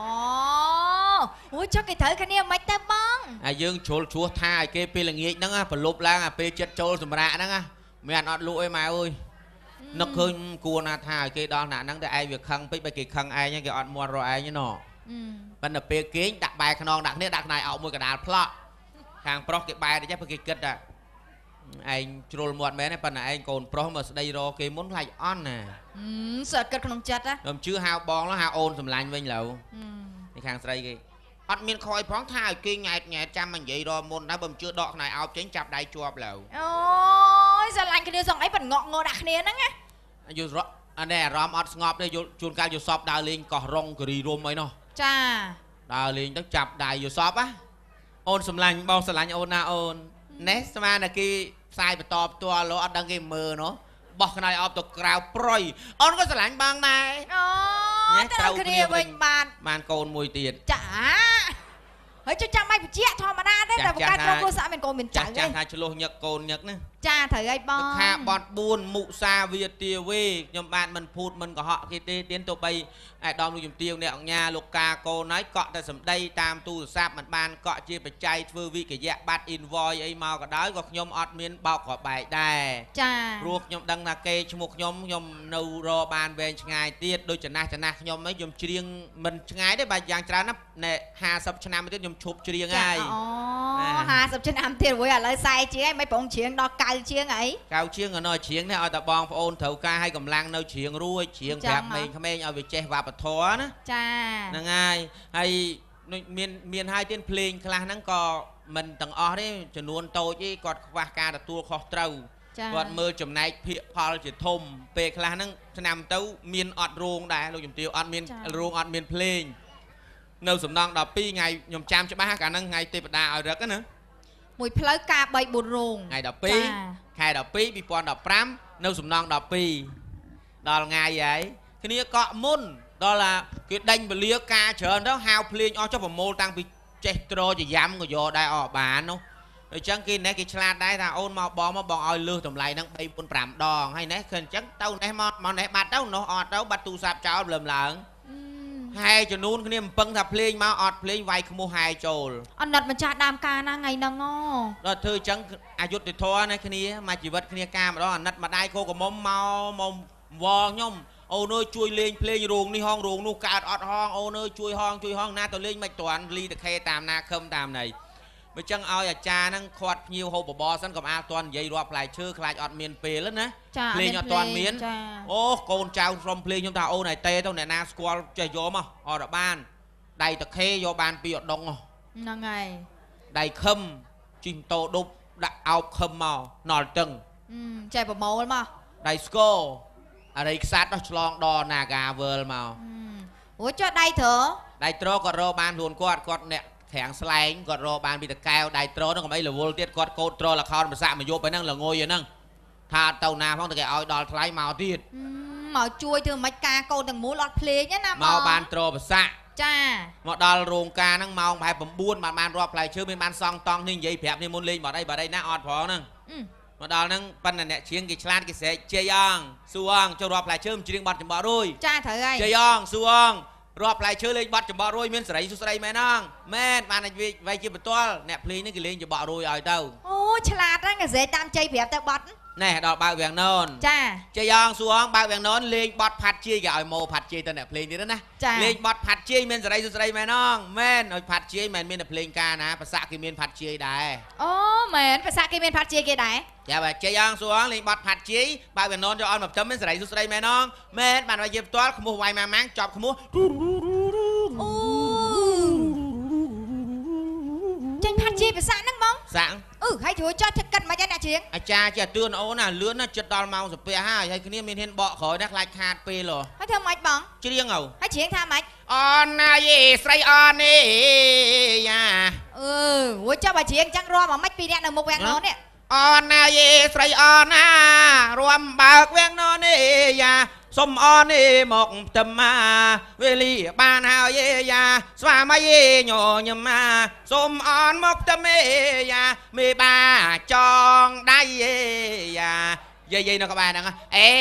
អូយចុះគេត្រូវគ្នាមិនទៅបងហើយយើងជ្រុលឈ្លោះថាឲ្យគេពេលល្ងាចហ្នឹងប្រលប់ឡើងអាពេលចិត្តចូលសម្រាកហ្នឹងមិនអត់លក់អីម៉ែអើយនឹកឃើញគួរណាថាឲ្យគេដល់ណាហ្នឹងតែឯងវាខឹងពេកបើគេខឹងឯងគេអត់មាត់រកឯងទេណប៉ុន្តែពេលគេងដាក់បែរខ្នងដាក់គ្នាដាក់ខ្នែអោបមួយកដាលផ្លក់ខាងប្រុសគេបែរទៅចេះព្រោះគេគិតថាឯងជ្រុលមាត់មែនទេប៉ុន្តែឯងកូនប្រុសមកស្ដីរកគេមុនខ្លាចអន់ណាសើគិតក្នុងចិត្តណាខ្ញុំជឿហៅបងហៅអូនសម្លាញ់វិញឡូវនេះខាងស្រីគេអត់មានខ້ອຍផងថាឲ្យគេញ៉ែតចាំមកនិយាយរមុនដែរបើមិនជឿដកខ្នែអោបចេញចាប់ដៃជាប់ឡូវអូយស្រឡាញ់គ្នាសងអីប៉ុងក់ងដាក់គ្នាហ្នឹងណាយល់អានេះអារម្មណ៍អត់ស្ងប់ទេយល់ជួនកាលយល់សពដើរលេងកោះរងគិរីរុំអីនោះចាដើរលេងទៅចាប់ដៃយល់សពណាអូនសម្លាញ់បងស្រឡាញ់អូនណាអូនណេះស្មានតែគេផ្សាយបន្តផ្ទាល់អត់ដឹងគេមើលណោះបោះខ្នើយអបទៅក្រៅប្រុយអូនក៏ស្រឡាញ់បងដែរអូត្រូវគ្នាវិញបានកូនមួយទៀតចាហើយចាំបាច់បញ្ជាក់ធម្មតាទេតែបង្កើតគ្រួសារមានកូនមានចៅចាស់ថាឆ្លោះញឹកកូនញឹកណាចាត្រូវហើយបងខាបត់4មុសាវាទាវេខ្ញុំបានមិនភូតមិនកុហកគេទេទៀនទៅបីអាដាមលោកជំទាវអ្នកអង្គញាលោកកាកូនហើយកក់តែសម្ដីតាមទូរស័ព្ទមិនបានកក់ជាបច្ច័យធ្វើវិកយៈបាត់ invoice អីមកក៏ដោយក៏ខ្ញុំអត់មានបោកក្របបែកដែរចាព្រោះខ្ញុំដឹងថាគេឈ្មោះខ្ញុំនៅរបានវែងឆ្ងាយទៀតដូចចំណាស់ខ្ញុំអីខ្ញុំច្រៀងមិនឆ្ងាយទេបើយ៉ាងច្រើនណា50ឆ្នាំទៀតខ្ញុំឈប់ច្រៀងហើយអូ50ឆ្នាំទៀតរួយឥឡូវ40ជាងហើយមិនប្រងច្រៀងដល់90ជាងអី 90ជាងក៏នៅច្រៀងនេះឲ្យតែបងប្អូនត្រូវការឲ្យកម្លាំងនៅច្រៀងរួចច្រៀងប្រាប់ក្មេងៗឲ្យវាចេះវប្បធម៌ណាចាហ្នឹងហើយមានហើយទៀតភ្លេងខ្លះហ្នឹងក៏មិនទាំងអស់ទេចំនួនតូចទេគាត់ខ្វះការទទួលខុសត្រូវគាត់មើលចំណែកភាគផលជាធំពេលខ្លះហ្នឹងឆ្នាំទៅមានអត់រោងដែរលោកជំទាវអត់មានរោងអត់មានភ្លេងនៅសំណង់12ថ្ងៃខ្ញុំចាំច្បាស់កាលហ្នឹងថ្ងៃទេវតាឲ្យរឹកណាមួយផ្លូវការ3 4រោងថ្ងៃ12ខែ12 2015នៅសំណង់12ដល់ថ្ងៃហើយគ្នាកក់មុនដល់គេដេញពលាការច្រើនទៅហៅភ្លេងអស់ចុះប្រមូលតាំងពីចេះត្រជាយ៉ាំក៏យកដែរអត់បាននោះអញ្ចឹងគេណេះគេឆ្លាតដែរថាអូនមកបងឲ្យលើសតម្លៃហ្នឹង3 4 5ដងហើយណេះឃើញអញ្ចឹងទៅណេះមកណេះបាត់ទៅនោះអត់ទៅបាត់ទូរស័ព្ទចោលលើមឡើងហើយចំនួនគ្នាមិនពឹងថាភ្លេងមកអត់ភ្លេងវាយខ្មោះហើយចូលអណិតម្ចាស់ដើមការណាថ្ងៃហ្នឹងដល់ធ្វើអញ្ចឹងអយុធធម៌ណាគ្នាមកជីវិតគ្នាការម្ដងអាណិតម្ដាយគោកមុំមកវល់ខ្ញុំអូនអើយជួយលេងភ្លេងរោងនេះហងរោងនោះកើតអត់ហងអូនអើយជួយហងណាទៅលេងមិនតាន់លីតខេតាមណាខឹមតាមណីបើចឹងឲ្យអាចារ្យហ្នឹងខាត់ភ្ញៀវហូបបបរសិនកុំអាលតាន់និយាយរាប់ផ្លែឈើខ្លាចអត់មានពេលណាភ្លេងអត់តាន់មានអូកូនចៅក្រុមភ្លេងខ្ញុំថាអូនឯតេទៅអ្នកណាស្គាល់ចេះយកមកអត់បានដៃតខេយកបានពីអដងហ្នឹងហើយដៃខឹមជីម៉ូតូដប់ដាក់អោបខឹមមកណល់តឹងចេះប្រមូលមកដៃស្គរអរិយខ្សាត់ដល់ឆ្លងដល់ Naga World មកអូចុះដៃត្រគាត់រកបានខ្លួនគាត់អ្នកខាងស្លែងគាត់រកបានពីតកែវដៃត្រហ្នឹងកុំអីរវល់ទៀតគាត់កោតត្រលខោនប្រសាមកយប់ហ្នឹងល្ងយហ្នឹងថាទៅណាផងតែគេឲ្យដល់ថ្លៃមកទៀតមកជួយធ្វើមិនការកូនទាំងមូលអត់ភ្លេងណាមកបានត្រប្រសាចាមកដល់រោងការហ្នឹងម៉ោងប្រហែល9បានរាប់ផ្លែឈើមានបានសងតង់នេះនិយាយប្រាប់នេះមុនលេងបាត់អីណាអត់ផងហ្នឹងមកដល់ហ្នឹងប៉ុន្តែអ្នកច្រៀងគេឆ្លាតគេស្រែកជ័យអងសួងចូលរាប់ផ្លែឈើច្រៀងបាត់ចំបក់រួយចាត្រូវហើយជ័យអងសួងរាប់ផ្លែឈើលេងបាត់ចំបក់រួយមានសេរីសុស្រីមែនអងមែនបានវាយជាបន្ទាល់អ្នកភ្លេងនេះគេលេងចំបក់រួយឲ្យទៅអូឆ្លាតហ្នឹងគេស្រែកតាមជ័យប្រាប់ទៅបាត់ណែដល់បើកវាំងននចាជ័យអងសួងបើកវាំងននលេងបាត់ផាត់ជ័យគេឲ្យម៉ូផាត់ជ័យទៅអ្នកភ្លេងទៀតណាលេងបាត់ផាត់ជ័យមានសេរីសុស្រីមែនអងមែនឲ្យផាត់ជ័យមែនមានតែភ្លេងការណាប្រសាគេមានផាត់ជ័យដែរអូមែនប្រសាគេមានផាត់ជ័យគេដែរចាបើជ័យអងសួងលេងបាត់ផាត់ជ័យបើកវាំងននយកឲ្យមកផ្ទឹមមានសេរីសុស្រីមែនអងមែនបានវាយជាផ្ទាល់ខ្មោះវាយម៉ាំងចប់ខ្មោះអូចេញផាត់ជ័យប្រសាហ្នឹងបងសាក់ហើយជួយចោះទឹកកាត់មិនអីអ្នកច្រៀងអាចារ្យចេះទឿនអូនណាលឿនណាចិត្តដល់ម៉ោងសាពះហើយគ្នាមានហ៊ានបកក្រោយណាខ្លាចខាតពេលហើយធ្វើម៉េចបងច្រៀងហើយច្រៀងថាម៉េចអូនណាយេស្រីអូននេះយ៉ាអូចុះបើច្រៀងចឹងរាប់មកម៉េចពីអ្នកនៅមុខវាំងនននេះអូនណាយេស្រីអូនណារួមបើកវាំងនននេះយ៉ាសុំអូននេះមកផ្ទឹមវេលីបានហើយយ៉ាស្វាមីញញឹមសុំអូនមកផ្ទឹមយ៉ាមេបាចងដៃយ៉ាយាយនៅក្បែរហ្នឹង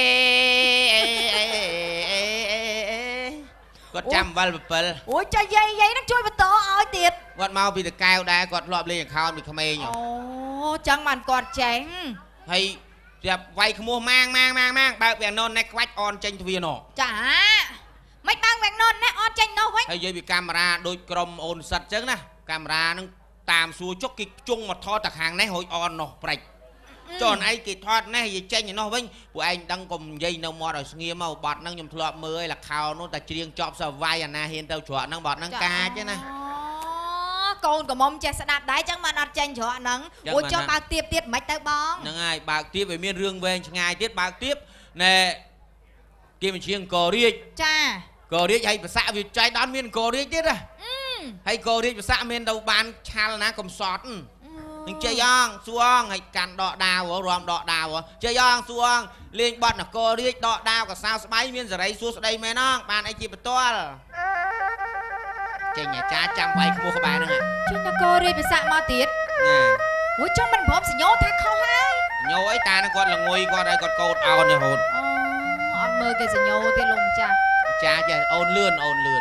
គាត់ចាំវល់7 អូចាយាយហ្នឹងជួយបន្តឲ្យទៀតគាត់មកពីតកែវដែរគាត់ធ្លាប់លេងអខោនពីក្មេងអូចឹងបានគាត់ចេញហើយចាប់វាយខ្មោះម៉ាងបើកវាំងននណែខ្វាច់អនចេញទ្វារនោះចាមិនបើកវាំងននណែអនចេញនោះវិញហើយនិយាយពីកាមេរ៉ាដូចក្រុមអូនសិតចឹងណាកាមេរ៉ាហ្នឹងតាមសួរចុកគេជុងមកថតតែខាងនេះរួចអននោះព្រិចចុះឯងគេថតនេះនិយាយចេញឯនោះវិញពួកឯងដឹងកុំនិយាយនៅមាត់ឲ្យស្ងៀមមកបាត់ហ្នឹងខ្ញុំធ្លាប់មើលឲ្យលខោនោះតែច្រៀងចប់សវាយអាណាហ៊ានទៅច្រកហ្នឹងបាត់ហ្នឹងកាចណាកូនកំមុំចេះស្ដាប់ដែរចឹងបានអត់ចេញច្រកហ្នឹងអូចុះបើកទៀបទៀតមិនទៅបងហ្នឹងហើយបើកទៀបវាមានរឿងវែងឆ្ងាយទៀតបើកទៀបណែគេបញ្ជាកោរាជចាកោរាជហើយប្រសាវាចៃដល់មានកោរាជទៀតណាហើយកោរាជប្រសាមានទៅបានឆាល់ណាកំសត់នឹងជាយ៉ាងសួងឲ្យកាន់ដកដាវរំដកដាវជាយ៉ាងសួងលេងបត់នគររាជដកដាវកសៅស្បៃមានសេរីសួស្ដីមែនហ្នឹងបានអីជាបន្ទាល់ចេញអាចារ្យចាំវាយខ្មោះក្បែរហ្នឹងចេញនគររាជពិសាមកទៀតអូចង់មិនព្រមសញ្ញោថាខុសហើយញោអីតានឹងគាត់ល្ងុយគាត់ឲ្យគាត់កោតអោនរហូតអត់មើលគេសញ្ញោទៀតលោកម្ចាស់ចាចេះអូនលឿន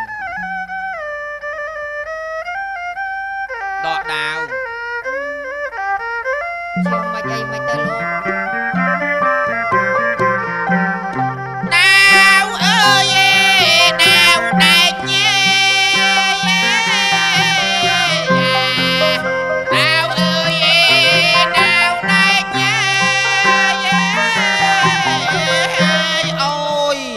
ដកដាវជាងមិនអីមិនទៅលោកដាវអើយដាវដែកញ៉ែដាវអើយដាវដែកញ៉ែអូយ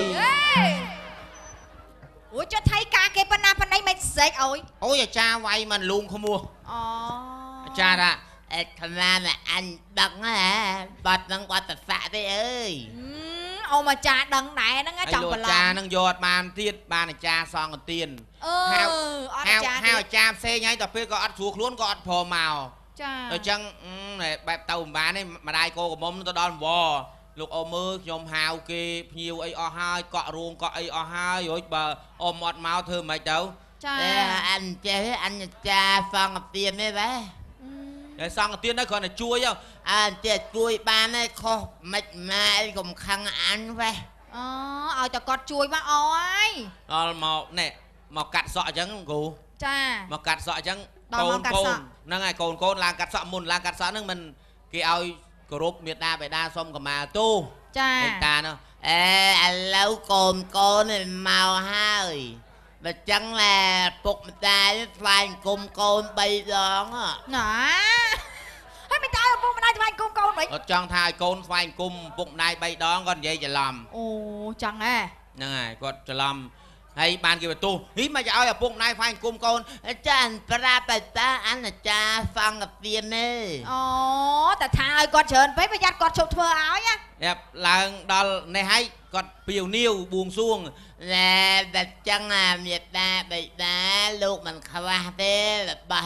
អូចុះថៃការគេប៉ុណ្ណាប៉ុណ្ណីមិនសេកអូយអូយអាចារ្យវាយមិនលូងខ្មោះអាចារ្យថាអេខ្លានអញដឹងហ៎បាត់នឹងបាត់តស័កទេអើយអូមកចាដឹងដែរហ្នឹងចាំបន្លំអាចារ្យនឹងយកបានទៀតបានអាចារ្យសងកទៀនហៅអាចារ្យផ្សេងហើយដល់ពេលក៏អត់ស្រួលខ្លួនក៏អត់ព្រមមកចាអញ្ចឹងបែបទៅមិនបានទេម្ដាយគោកមុំទៅដល់វត្តលោកអ៊ំមើលខ្ញុំហៅគេភ្ញៀវអីអស់ហើយកក់រួងកក់អីអស់ហើយរួចបើអ៊ំអត់មកធ្វើមិនទៅចាអញចេះអញអាចារ្យសងកទៀនទេបែតែសង្កទៀនទៅគ្រាន់តែជួយអើចេះជួយបានទេខុសមិនម៉ែអីកុំខឹងអញវ៉េឲ្យតែគាត់ជួយមកអហើយដល់មកនេះមកកាត់សក់អញ្ចឹងគ្រូចាមកកាត់សក់អញ្ចឹងកូនហ្នឹងហើយកូនឡើងកាត់សក់មុនឡើងកាត់សក់ហ្នឹងមិនគេឲ្យគោរពមេត្តាបិតាសុំកម្មាទោសចាមេត្តានោះឥឡូវកូននេះមកហើយបើចឹងឡាពុកម្ដាយថ្វាយអង្គមកូន3ដងណាហើយមិនតើឪពុកម្ដាយថ្វាយអង្គកូនវិញអត់ចង់ថាឲ្យកូនថ្វាយអង្គពុកម្ដាយ3ដងគាត់និយាយច្រឡំអូចឹងហ៎ហ្នឹងហើយគាត់ច្រឡំហើយបានគេបន្ទោសហីមិនឲ្យឪពុកម្ដាយថ្វាយអង្គកូនចាប្រាប់បតាអនុចាសង្កទៀនទេអូតែថាឲ្យគាត់ច្រើនពេកប្រយ័ត្នគាត់ឈប់ធ្វើឲ្យណាឡើងដល់នេះហើយគាត់ពីវនាវបួងសួងតែចឹងមេត្តាបិតាលោកមិនខ្វះទេរបស់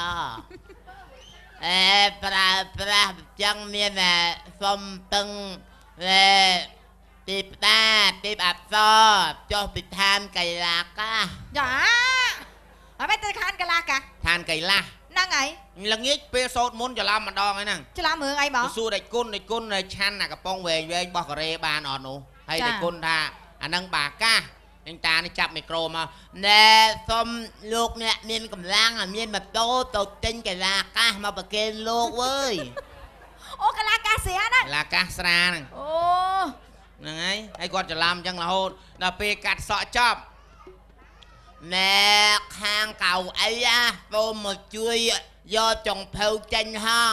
ប្រើចឹងមានសុំតឹងទីផ្ដាទីអប្សរចុះពីឋានកៃឡាកាចាហើយមិនទៅឋានកៃឡាកាឋានកៃឡាហ្នឹងហើយល្ងាចពេលសូត្រមុនច្រឡំម្ដងហ្នឹងច្រឡំរឿងអីបងសួរដេចគុណឆាន់អាកំប៉ុងវែងរបស់កូរ៉េបានអត់នោះហើយដេចគុណថាអាហ្នឹងបាកាសអញតានេះចាប់មីក្រូមកណែសុំលោកអ្នកមានកម្លាំងមានម៉ូតូទៅទិញកីឡាកាសមកប្រគេនលោកវើយអូកីឡាកាសស្រាហ្នឹងកីឡាកាសស្រាហ្នឹងអូហ្នឹងហើយគាត់ច្រឡំអញ្ចឹងរហូតដល់ពេលកាត់សក់ចប់ណែខាងកៅអីសូមមកជួយយកចុងភៅចេញហង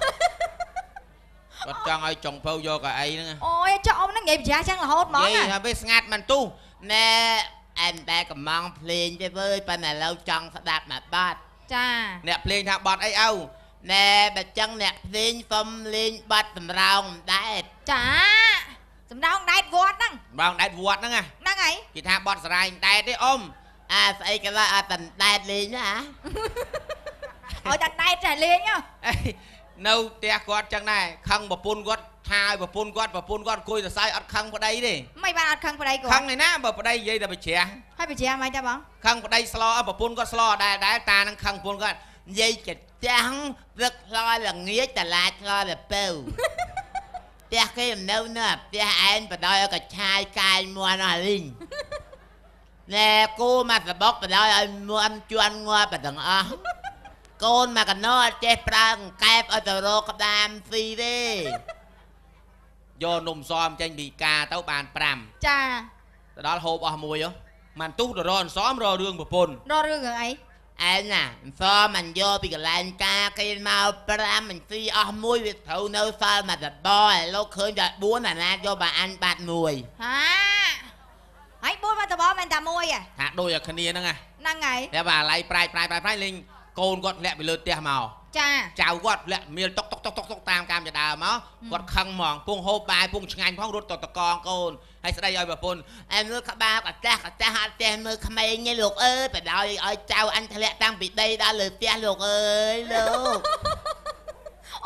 គាត់ចង់ឲ្យចុងភៅយកកៅអីហ្នឹងអូយចុះអ៊ំហ្នឹងនិយាយប្រយ័ត្នចឹងរហូតហ្មងនិយាយថាពេលស្ងាត់មិនទុះណែអែនបែកំងភ្លេងទេវើយប៉ុន្តែឥឡូវចង់ស្ដាប់មួយបាត់ចាអ្នកភ្លេងថាបាត់អីឪណែបើចឹងអ្នកភ្លេងសុំលេងបាត់សម្រោងដែតចាសម្រោងដែតវត្តហ្នឹងសម្រោងដែតវត្តហ្នឹងហ្នឹងហើយគេថាបាត់សរាយដែតទេអ៊ំស្អីគេថាអត់ដែតលេងណាឲ្យតែដែតតែលេងនៅផ្ទះគាត់ចឹងដែរខឹងប្រពន្ធគាត់ថាឲ្យប្រពន្ធគាត់អង្គុយសរសៃអត់ខឹងប្តីទេមិនបានអត់ខឹងប្តីគាត់ខឹងឯណាបើប្តីនិយាយតែបច្រាស់ហើយបច្រាស់មិនទេបងខឹងប្តីស្លោប្រពន្ធគាត់ស្លោដែរតានឹងខឹងប្រពន្ធគាត់និយាយចាស់ព្រឹកឆ្លោល្ងាចតឡាឆ្លោទៅពៅផ្ទះគេនៅណាផ្ទះឯងបដ ாய் ឲ្យកឆាយកាយមន់អលីងណែគូមកសបុកបដ ாய் ឲ្យមន់ជន់ងាប់ទាំងអស់កូនមកកណោអត់ចេះប្រើកង្កែបឲ្យទៅរកក្តាមស៊ីទេយកនំសមចេញពីការទៅបាន5 ចាទៅដល់ហូបអស់មួយមិនទុះទៅរកសមរករឿងប្រពន្ធរករឿងអីឯងណាសមមិនយកពីកន្លែងការគេមក5មិនស៊ីអស់មួយវាត្រូវនៅសល់មកតបឥឡូវឃើញតែ4អាណាយកបើអញបាត់មួយហាហើយ4មកតបមិនតែមួយថាដូចតែគ្នាហ្នឹងហ្នឹងហើយតែបើអាឡៃប្រៃលេងកូនគាត់លាក់ពីលើផ្ទះមកចាចៅគាត់លាក់មានតុកតាមកាមចដើមកគាត់ខឹងហ្មងពងហូបបាយពងឆ្ងាញ់ផងរត់ទៅតកងកូនហើយស្ដីឲ្យប្រពន្ធអែមើលក្បាលកាចាស់អត់ចេះមើលក្មេងទេលោកអើយបដ ாய் ឲ្យចៅអញធ្លាក់តាំងពីដីដល់លើផ្ទះលោកអើយលោក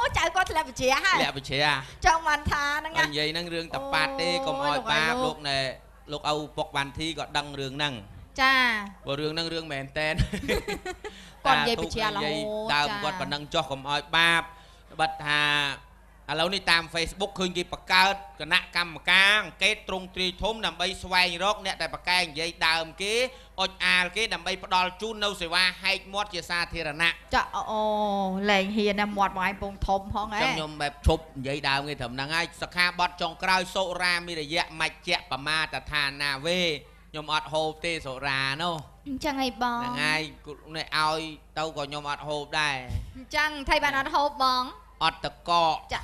អូចៅគាត់ធ្លាប់វិជាហើយធ្លាប់វិជាចង់បានថាហ្នឹងនិយាយហ្នឹងរឿងតប៉ាត់ទេកុំអោយបាបលោកណែលោកឪពុកបានធីក៏ដឹងរឿងហ្នឹងចាព្រោះរឿងហ្នឹងរឿងមែនតែនគាត់និយាយវិជារហូតដើមគាត់ប៉ុណ្ណឹងចោះកុំអោយបាបបាត់ថាឥឡូវនេះតាម Facebook ឃើញគេបង្កើតគណៈកម្មការអង្កេតទ្រង់ទ្រាយធំដើម្បីស្វែងរកអ្នកដែលប្រកែកនិយាយដើមគេអុចអាលគេដើម្បីផ្ដល់ជូននៅសេវាហែកមាត់ជាសាធារណៈចាអូលែងហ៊ានណាមាត់បងឯងពងធំផងហ៎ចឹងខ្ញុំបែបឈប់និយាយដើមគេត្រឹមហ្នឹងហើយសិក្ខាបទចុងក្រោយសុរាមីរយៈមច្ចៈបមាតថាណាវេខ្ញុំអត់ហូបទេសុរានោះអញ្ចឹងហើយបងហ្នឹងហើយនេះឲ្យទៅក៏ខ្ញុំអត់ហូបដែរអញ្ចឹងថៃបានអត់ហូបបងអត់តកកចា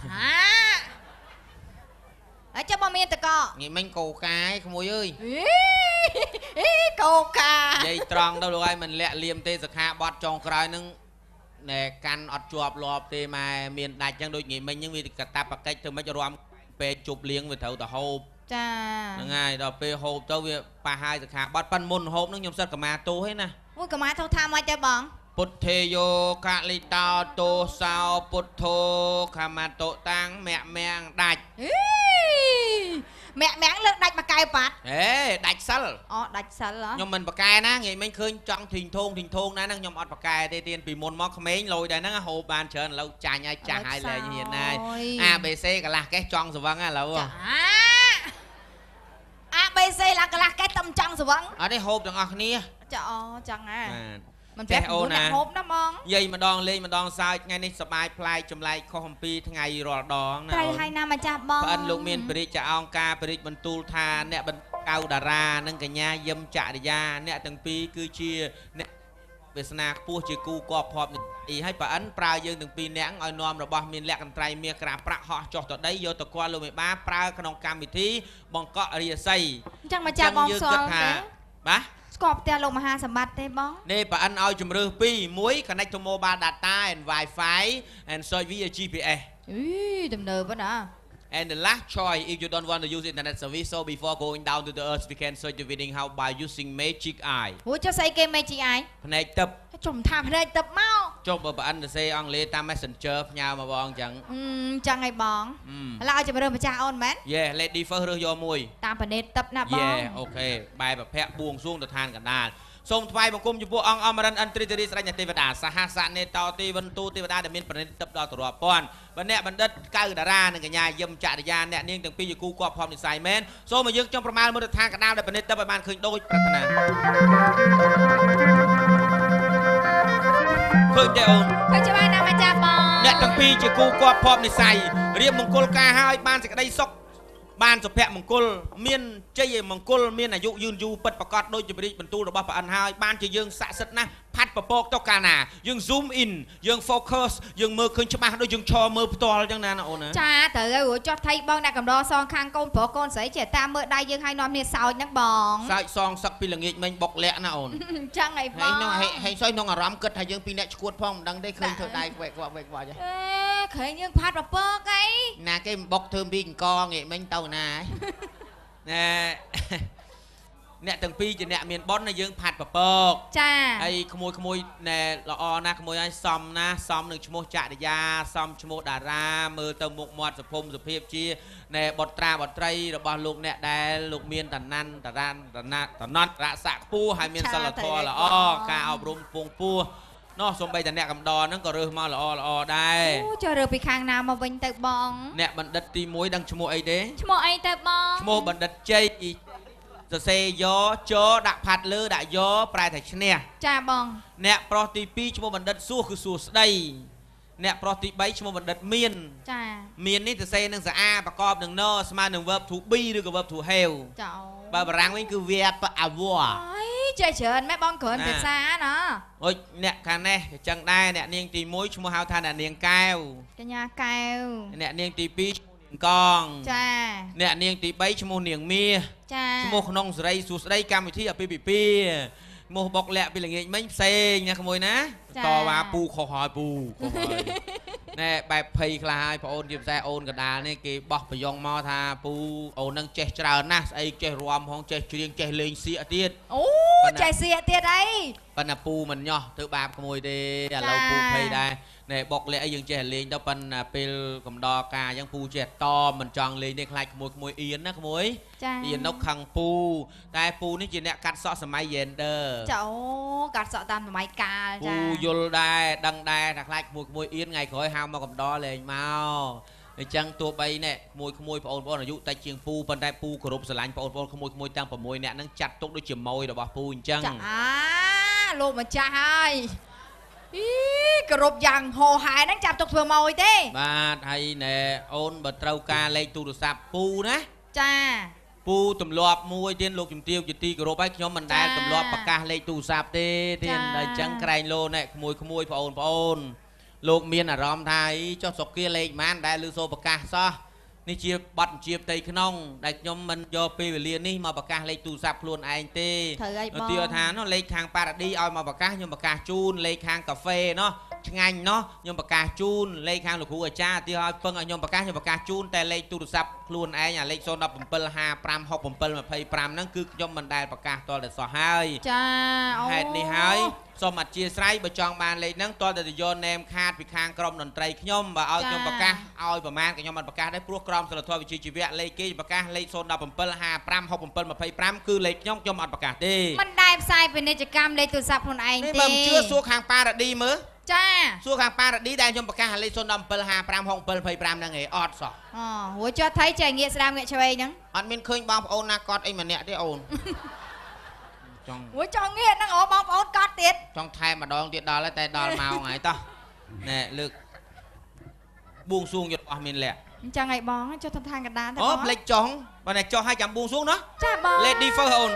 ហើយចាំបើមានតកកងាយមិញកោកាយក្មួយអើយអីកោកានិយាយត្រង់ទៅលោកឲ្យមិនលាក់លៀមទេសិក្ខាបទចុងក្រោយហ្នឹងណែកាន់អត់ជាប់លាប់ទេម៉ែមានដាច់ចឹងដូចងាយមិញហ្នឹងវាកតាបកិច្ចធ្វើម៉េចរាំពេលជប់លៀងវាត្រូវទៅហូបចាហ្នឹងហើយដល់ពេលហូបទៅវាប៉ះហើយសិក្ខាបទប៉ិនមុនហូបហ្នឹងខ្ញុំសិតកម្មាទោសឯណាអូយកម្មាទោសថាម៉េចទេបងពុទ្ធេយោកលិតោទោសោពុទ្ធោខមតោតាំងមាក់មាំងដាច់មាក់មាំងលើកដាច់មកកែប៉ាត់ដាច់សិលអូដាច់សិលខ្ញុំមិនបកែណាងាយមិញឃើញចង់ធីងធងណាហ្នឹងខ្ញុំអត់បកែទេទៀនពីមុនមកក្មេងលយដែរហ្នឹងហូបបានច្រើនឥឡូវចាញ់ហើយចាស់ហើយលែងហ៊ានហើយ ABC កន្លះកេះចង់ស្វឹងឥឡូវចា ABC ឡើងកន្លះកេះតំចង់ស្វឹងអត់ទេហូបទាំងអស់គ្នាចាអូចឹងហ៎មិនចេះអូនណាហូបណាបងយាយម្ដងលេងម្ដងសើចថ្ងៃនេះសប្បាយប្លែកចម្លែកខុសអំពីថ្ងៃរាល់ដងណាត្រូវហើយណាម្ចាស់បងប្អូនលោកមានបរិយាអង្គការបរិយាបន្ទូលថាអ្នកបង្កៅតារានិងកញ្ញាយឹមចរិយាអ្នកទាំងពីរគឺជាអ្នកវាសនាខ្ពស់ជាគូកប់ភ័ព្វអីហើយប្អូនប្រើយើងទាំងពីរនាក់ឲ្យនាំរបស់មានលក្ខន្ត្រៃមាសក្រាប្រាក់ហោះចុះទៅដីយកទៅគាត់លោកមេបាប្រើក្នុងកម្មវិធីបង្កក់រាសីអញ្ចឹងម្ចាស់បងស្គាល់ទេបាទស្គាល់ផ្ទះលោកមហាសម្បត្តិទេបងនេះប្អូនឲ្យជំរឿស2មួយ connect to mobile data and Wi-Fi and search via GPS ទំនើបណា and the last choice if you don't want to use internet service so before going down to the earth we can search the winning house by using magic eye អូចុះស្អីគេ magic eye ភ្នែកទឹកចំថាភ្នែកទឹកមកចុះបើប្អូនទៅសេអង់គ្លេសតាម Messenger ផ្ញើមកបងអញ្ចឹងចឹងហើយបងឥឡូវឲ្យជំរឿសម្ចាស់អូនមែន Yeah lady first រើសយកមួយតាមភ្នែកទឹកណាបង Yeah អូខេបែបប្រភ័ក្របួងសួងទៅឋានកណ្ដាលសូមថ្វាយបង្គំចំពោះអង្គអមរិនអន្ត្រីទរីស្រេចទេវតាសហសនេតោទីវិនទូទេវតាដែលមានប្រណិតទឹកដល់ទៅរាប់ពាន់បើអ្នកបណ្ឌិតកៅតារានិងកញ្ញាយឹមចរិយាអ្នកនាងទាំងពីរជាគូគប់ភ័ព្វនិស័យមែនសូមឲ្យយើងចង់ប្រមាលមើលទៅឋានកណ្ដាលដែលប្រណិតទឹកឲ្យបានឃើញដូចប្រាថ្នាឃើញទេអូនឃើញច្បាស់ណាស់ម្ចាស់បងអ្នកទាំងពីរជាគូគប់ភ័ព្វនិស័យរៀបមង្គលការឲ្យបានសេចក្តីសុខបានសុភមង្គលមានជ័យមង្គលមានអាយុយឺនយូរពិតប្រកបដោយជំរាបបន្ទូលរបស់ព្រះអិនហើយបានជាយើងស័ក្តិសិទ្ធិណាស់ផាត់ពពកទៅកាលណាយើង zoom in យើង focus យើងមើលឃើញច្បាស់ដូចយើងឈរមើលផ្ទាល់អញ្ចឹងណាអូនណាចាត្រូវហើយរួចចោះថៃបងអ្នកកំដរសងខាងកូនប្រុសកូនស្រីជាតាមមើលដៃយើងឲ្យនាំគ្នាសោចហ្នឹងបងសោចសងសឹកពីល្ងាចមិញបុកលាក់ណាអូនអញ្ចឹងហើយបងហើយសោចក្នុងអារម្មណ៍គិតថាយើងពីរអ្នកឈួតផងមិនដឹងទេឃើញធ្វើដៃខ្វែកខ្វែកខ្វែកឃើញយើងផាត់ពពកអីណាគេមិនបុកធ្វើពីអង្គងាកមិញទៅណាណែអ្នកទាំងពីរជាអ្នកមានប៉ុនណាយើងផាត់ពពកចាហើយក្មួយណែល្អណាស់ក្មួយឲ្យសមណាសមនឹងឈ្មោះចរិយាសមឈ្មោះតារាមើលទៅមុខមាត់សុភមសុភាពជាណែបុត្រាបុត្រីរបស់លោកអ្នកដែលលោកមានតណាន់តារានតណត់រក្សាខ្ពស់ហើយមានសិលធម៌ល្អការអប់រំពងពោះនោះសំបីតែអ្នកកំដរហ្នឹងក៏រើសមកល្អដែរអូចុះរើសពីខាងណាមកវិញទៅបងអ្នកបណ្ឌិតទី1ដឹងឈ្មោះអីទេឈ្មោះអីទៅបងឈ្មោះបណ្ឌិតជ័យសរសេរយោចដាក់ផាត់លើដាក់យោប្រែថាឈ្នះចាបងអ្នកប្រុសទី2ឈ្មោះបណ្ឌិតសួរគឺសួស្ដីអ្នកប្រុសទី3ឈ្មោះបណ្ឌិតមានចាមាននេះសរសេរនឹងសាអាប្រកបនឹងណស្មើនឹង verb to be ឬក៏ verb to have ចាបើបារាំងវិញគឺ verb avoir អីចេះច្រើនម៉ែបងគ្រាន់ភាសាណាអូយអ្នកខាងនេះអញ្ចឹងដែរអ្នកនាងទី1ឈ្មោះហៅថាអ្នកនាងកែវកញ្ញាកែវអ្នកនាងទី2ឈ្មោះនាងកងចាអ្នកនាងទី3ឈ្មោះនាងមាសចាឈ្មោះក្នុងសេរីសួស្ដីកម្មវិធីអាពាហ៍ពិពាហ៍ឈ្មោះបុកលាក់ពីល្ងាចមិញផ្សេងណាក្មួយណាតវ៉ាពូខុសហើយពូខុសហើយណែបែបភ័យខ្លះហើយបងអូនជាផ្សេងអូនកដាលនេះគេបោះប្រយ៉ងមកថាពូអូននឹងចេះច្រើនណាស់ស្អីចេះរាំហងចេះច្រៀងចេះលេងសៀកទៀតអូចេះសៀកទៀតអីប៉ុន្តែពូមិនញោះធ្វើបាបក្មួយទេឥឡូវពូភ័យដែរណែបុកលេអីយើងចេះលេងទៅប៉ុន្តែពេលកំដរការអញ្ចឹងពូចេះតមិនចង់លេងនេះខ្លាចក្មួយអៀនណាក្មួយអៀននៅខឹងពូតែពូនេះជាអ្នកកាត់សក់សម័យ Yender ចាអូកាត់សក់តាមសម័យកាលចាពូយល់ដែរដឹងដែរថាខ្លាចក្មួយអៀនថ្ងៃក្រោយហៅមកកំដរលេងមកអញ្ចឹងទោះបីណែក្មួយបងប្អូនអាយុតិចជាងពូប៉ុន្តែពូគោរពស្រឡាញ់បងប្អូនក្មួយទាំង6នាក់ហ្នឹងចាត់ទុកដូចជាម៉ួយរបស់ពូអញ្ចឹងចាលោកម្ចាស់ហើយអីគោរពយ៉ាងហោហែហ្នឹងចាប់ទុកធ្វើម៉ួយទេបាទហើយណែអូនបើត្រូវការលេខទូរស័ព្ទពូណាចាពូទម្លាប់មួយទៀតលោកជំទាវជាទីគោរពហើយខ្ញុំមិនដែលទម្លាប់ប្រកាសលេខទូរស័ព្ទទេទៀតតែអញ្ចឹងក្រែងលោណែក្មួយបងប្អូនលោកមានអារម្មណ៍ថាអីចុះសុគាលេខម៉ានដែលលើសូប្រកាសសោះនេះជាប័ណ្ណជាផ្ទៃក្នុងដែលខ្ញុំមិនយកពេលវេលានេះមកប្រកាសលេខទូរស័ព្ទខ្លួនឯងទេឧទាហរណ៍ថានោះលេខខាងប៉ារ៉ាឌីឲ្យមកប្រកាសខ្ញុំប្រកាសជូនលេខខាងកាហ្វេណោះឆ្ងាញ់ណោះខ្ញុំប្រកាសជូនលេខខាងលោកគ្រូអាចារ្យឧទាហរណ៍ពឹងឲ្យខ្ញុំប្រកាសជូនតែលេខទូរស័ព្ទខ្លួនឯងអាលេខ017556725ហ្នឹងគឺខ្ញុំមិនដែលប្រកាសតលតែសោះហើយចាអូហេតុនេះហើយសូមអធិស្ឋានបើចង់បានលេខហ្នឹងតលតែយកណែមខាតពីខាងក្រុមតន្ត្រីខ្ញុំបើឲ្យខ្ញុំប្រកាសឲ្យប្រមាណក៏ខ្ញុំមិនប្រកាសដែរព្រោះក្រុមសិលធម៌វិជ្ជាជីវៈលេខគេប្រកាសលេខ017556725គឺលេខខ្ញុំអត់ប្រកាសទេមិនដែលផ្សាយពាណិជ្ជកម្មលេខទូរស័ព្ទខ្លួនឯងទេបើមិនជឿសួរខាងប៉ារ៉ាឌីមើលចាសួរខាងប៉ារ៉ាឌីដែលខ្ញុំប្រកាសលេខ017556725ហ្នឹងឯងអត់សោះហួចចុះថៃចេះងាកស្ដាំងាកឆ្វេងហ្នឹងអត់មានឃើញបងប្អូនណាកត់អីម្នាក់ទេអូនហួចចង់ងាកហ្នឹងបងប្អូនកត់ទៀតចង់ថែមម្ដងទៀតដល់ហើយតែដល់ម៉ោងហើយតោះណែលើកបួងសួងយុទ្ធអស់មានលក្ខអញ្ចឹងហើយបងចុះទៅខាងកណ្ដាលទៅអូផ្លេចចុងបើតែចុះឲ្យចាំបួងសួងណោះចាបង Lady first អូន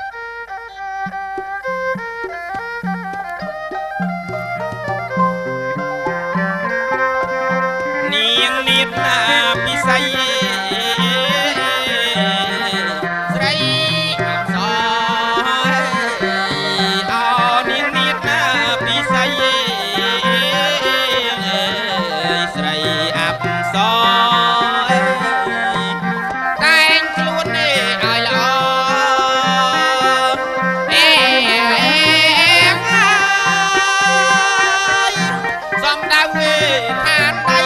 នាងនាងណាពិសីស្រីអាប់សអនាងនាងណាពិសីស្រីអាប់សតែងខ្លួននេះឲ្យល្អសំដៅឋានដី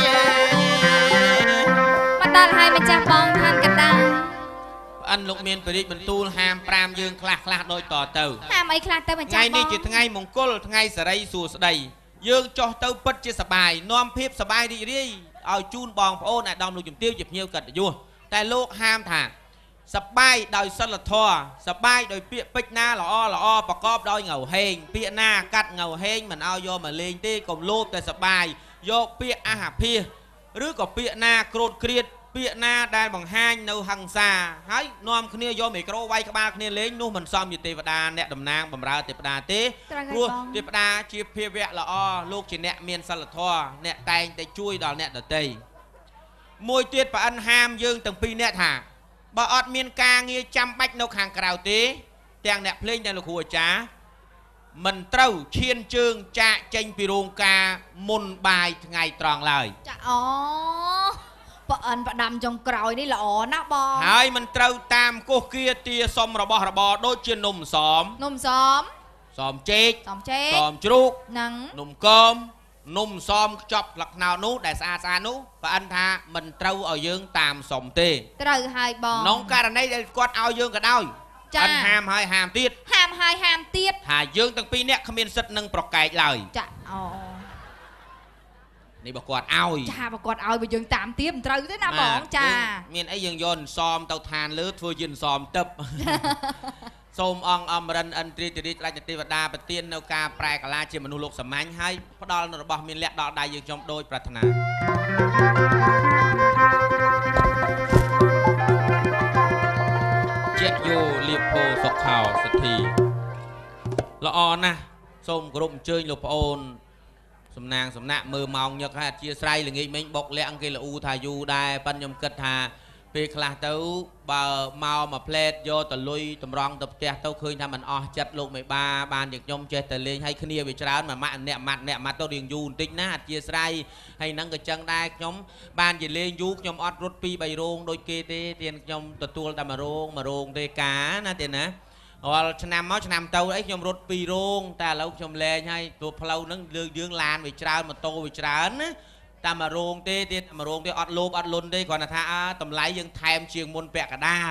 មិនដល់ហើយម្ចាស់បងឋានកណ្ដាលអិនលោកមានបរិយាបន្ទូលហាម5យើងខ្លះដូចតទៅហាមអីខ្លះទៅម្ចាស់បងថ្ងៃនេះជាថ្ងៃមង្គលថ្ងៃសិរីសួស្តីយើងចោះទៅពិតជាសបាយនាំភាពសបាយរីករាយឲ្យជូនបងប្អូនអាដាមលោកជំទាវជាភ្ញៀវកិត្តិយសតែលោកហាមថាសបាយដោយសិលធម៌សបាយដោយពាក្យពេចន៍ណាល្អប្រកបដោយងៅហេងពាក្យណាកាត់ងៅហេងមិនឲ្យយកមកលេងទេកុំលោភតែសបាយយកពាក្យអហភាសឬក៏ពាក្យណាក្រោតគ្រៀតពាក្យណាដែលបង្ហាញនៅហិង្សាហើយនាំគ្នាយកមីក្រូវាយក្បាលគ្នាលេងនោះមិនសមជាទេវតាអ្នកតំណាងបម្រើទេវតាទេព្រោះទេវតាជាភាវៈល្អលោកជាអ្នកមានសិលធម៌អ្នកតែងតែជួយដល់អ្នកដទៃមួយទៀតប្រអិនហាមយើងទាំងពីរអ្នកថាបើអត់មានការងារចាំបាច់នៅខាងក្រៅទេទាំងអ្នកភ្លេងទាំងលោកគ្រូអាចារ្យមិនត្រូវឈានជើងចាកចេញពីរោងការមុនបាយថ្ងៃត្រង់ឡើយចាអូប្រអិនប្រដាំចុងក្រោយនេះល្អណាស់បងហើយមិនត្រូវតាមគោះគាទាសុំរបស់របរដូចជានំសមចេកសមជ្រូកហ្នឹងនំគមនំសមខ្ចប់លក្ខណៅនោះដែលស្អាតនោះប្រអិនថាមិនត្រូវឲ្យយើងតាមសុំទេត្រូវហើយបងក្នុងករណីដែលគាត់ឲ្យយើងក៏ដោយចាហាមហើយហាមទៀតថាយើងទាំងពីរនាក់គ្មានសិទ្ធិនឹងប្រកែកឡើយចាអូនេះបើគាត់ឲ្យចាបើគាត់ឲ្យបើយើងតាមទៀតមិនត្រូវទេណាបងចាមានអីយើងយកសមទៅឋានលើធ្វើជាសមទឹកសូមអង្គអមរិនអិនទ្រីទិរិទ្ធរាជទេវតាប្រទាននៅការប្រែកាឡាជាមនុស្សលោកសាមញ្ញហើយផ្ដល់របស់មានលក្ខដល់ដៃយើងខ្ញុំដូចប្រាថ្នាជាយោលៀបពោសុខោសទ្ធីល្អណាស់សូមគោរពអញ្ជើញលោកប្អូនសំណាងសំណាក់មើលម៉ោងញឹកហើយអធិស្ស្រ័យល្ងាចមិញបុកលាក់គេលូថាយូរដែរប៉ិនខ្ញុំគិតថាពេលខ្លះទៅបើមកមួយផ្លែតយកតលុយតម្រង់ទៅផ្ទះទៅឃើញថាมันអស់ចិត្តលោកមេបាបានជាខ្ញុំចេះតែលេងឲ្យគ្នាវាច្រើនមួយម៉ាក់អ្នកម៉ាត់ទៅរៀងយូរបន្តិចណាអធិស្ស្រ័យហើយនឹងក៏ចឹងដែរខ្ញុំបានជាលេងយូរខ្ញុំអត់រត់2-3រោងដូចគេទេទៀនខ្ញុំទទួលតែមួយរោងទេការណាទេណារាល់ឆ្នាំមកឆ្នាំទៅអីខ្ញុំរត់2រោងតែឥឡូវខ្ញុំលែងហើយព្រោះផ្លូវហ្នឹងលើយើងឡានវាច្រើនម៉ូតូវាច្រើនណាតែមករោងទេទៀតមករោងទេអត់លោបអត់លុនទេគ្រាន់តែថាតម្លៃយើងថែមជាងមុនពាក់កណ្ដាល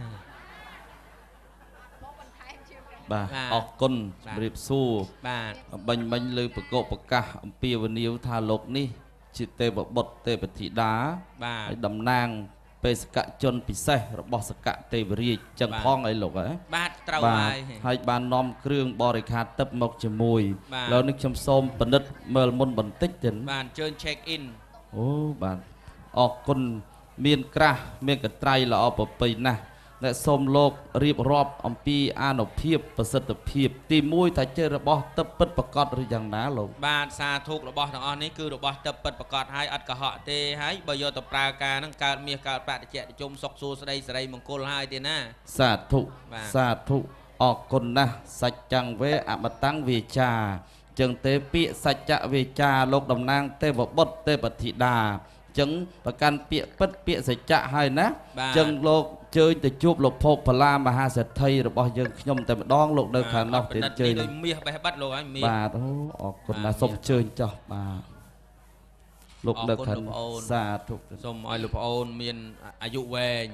បាទអរគុណជម្រាបសួរបាទបាញ់លើប្រកបប្រកាសអំពាវនាវថាលោកនេះជាទេវបុត្រទេពធីតាបាទហើយតំណាងបេសកជនពិសេសរបស់សកទេវរាជចឹងផងអីលោកហ៎បាទត្រូវហើយបាននាំគ្រឿងបរិខាទឹកមកជាមួយឥឡូវនេះខ្ញុំសូមពិនិត្យមើលមុនបន្តិចទៀតបាទអញ្ជើញ check in អូបាទអរគុណមានក្រាស់មានកត្រៃល្អប្រពៃណាស់អ្នកសូមលោករៀបរាប់អំពីអានុភាពប្រសិទ្ធភាពទី1ថាជារបស់ទឹកពិតប្រកបឬយ៉ាងណាលោកបាទសាធុរបស់ទាំងអស់នេះគឺរបស់ទឹកពិតប្រកបហើយអត់កុហកទេហើយបើយកទៅប្រើការនឹងកើតមាសកើតបតិចជុំសុខសួស្ដីសិរីមង្គលហើយទេណាសាធុអរគុណណាស់សច្ចੰវេអមតੰវាចាចឹងទេពាក្យសច្ចៈវាចាលោកតំណាងទេវបុត្រទេពធីតាចឹងប្រកាន់ពាក្យពិតពាក្យសច្ចៈហើយណាចឹងលោកជើញទៅជួបលោកភពផល្លាមហាសេដ្ឋីរបស់យើងខ្ញុំតែម្ដងលោកនៅខាងនោះទៀតជើញដូចមាសបេះបិទលោកហើយមាសបាទអូអរគុណណាស់សូមជើញចោះបាទលោកនៅខាងសាធុសូមឲ្យលោកប្អូនមានអាយុវែង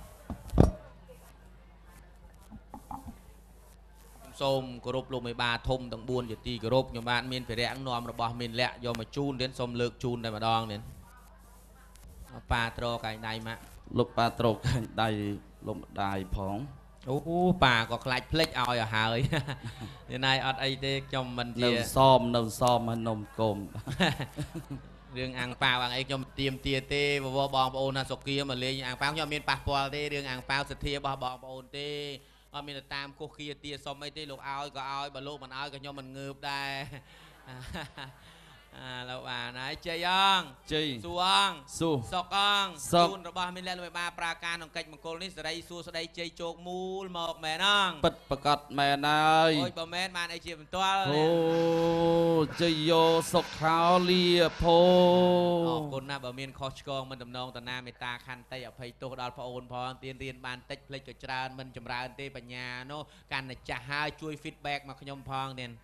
សូមគោរពលោកមេបាធំទាំង4ជាទីគោរពខ្ញុំបាទមានភារៈនាំរបស់មានលក្ខយកមកជូនទៀតសូមលើកជូនតែម្ដងទៀតប៉ាត្រកែងដៃម៉ាក់លោកប៉ាត្រកែងដៃលោកម្ដាយផងអូប៉ាក៏ខ្លាចភ្លេចឲ្យហើយនេះណៃអត់អីទេខ្ញុំមិនជានៅសមហើយនំកុំរឿងអាំងប៉ាវអាំងអីខ្ញុំទៀមទាទេបងប្អូនណាសុគាមកលេងអាំងប៉ាវខ្ញុំមានប៉ះពាល់ទេរឿងអាំងប៉ាវសទ្ធារបស់បងប្អូនទេអត់មានតែតាមគោះគាទាសុំអីទេលោកឲ្យក៏ឲ្យបើលោកមិនឲ្យក៏ខ្ញុំមិនងើបដែរលោកបានហើយជ័យអងជ័យសួរអងសុកអងជូនរបស់មានលក្ខលោកមេបាប្រើការក្នុងកិច្ចមង្គលនេះសេរីសួស្ដីជ័យជោគមូលមកមែនអងពិតប្រកបមែនហើយអូយបើមែនបានអីជាបន្ទាល់អូជ័យយោសុខខោលាភោអរគុណណាស់បើមានខុសឆ្គងមិនតំណងតាណាមេត្តាខន្តីអភ័យទោសដល់ប្អូនផងទៀនរៀនបានតិចភ្លេចក៏ច្រើនមិនចម្រើនទេបញ្ញានោះកាន់តែចាស់ហើយជួយ feedback មកខ្ញុំផងទៀត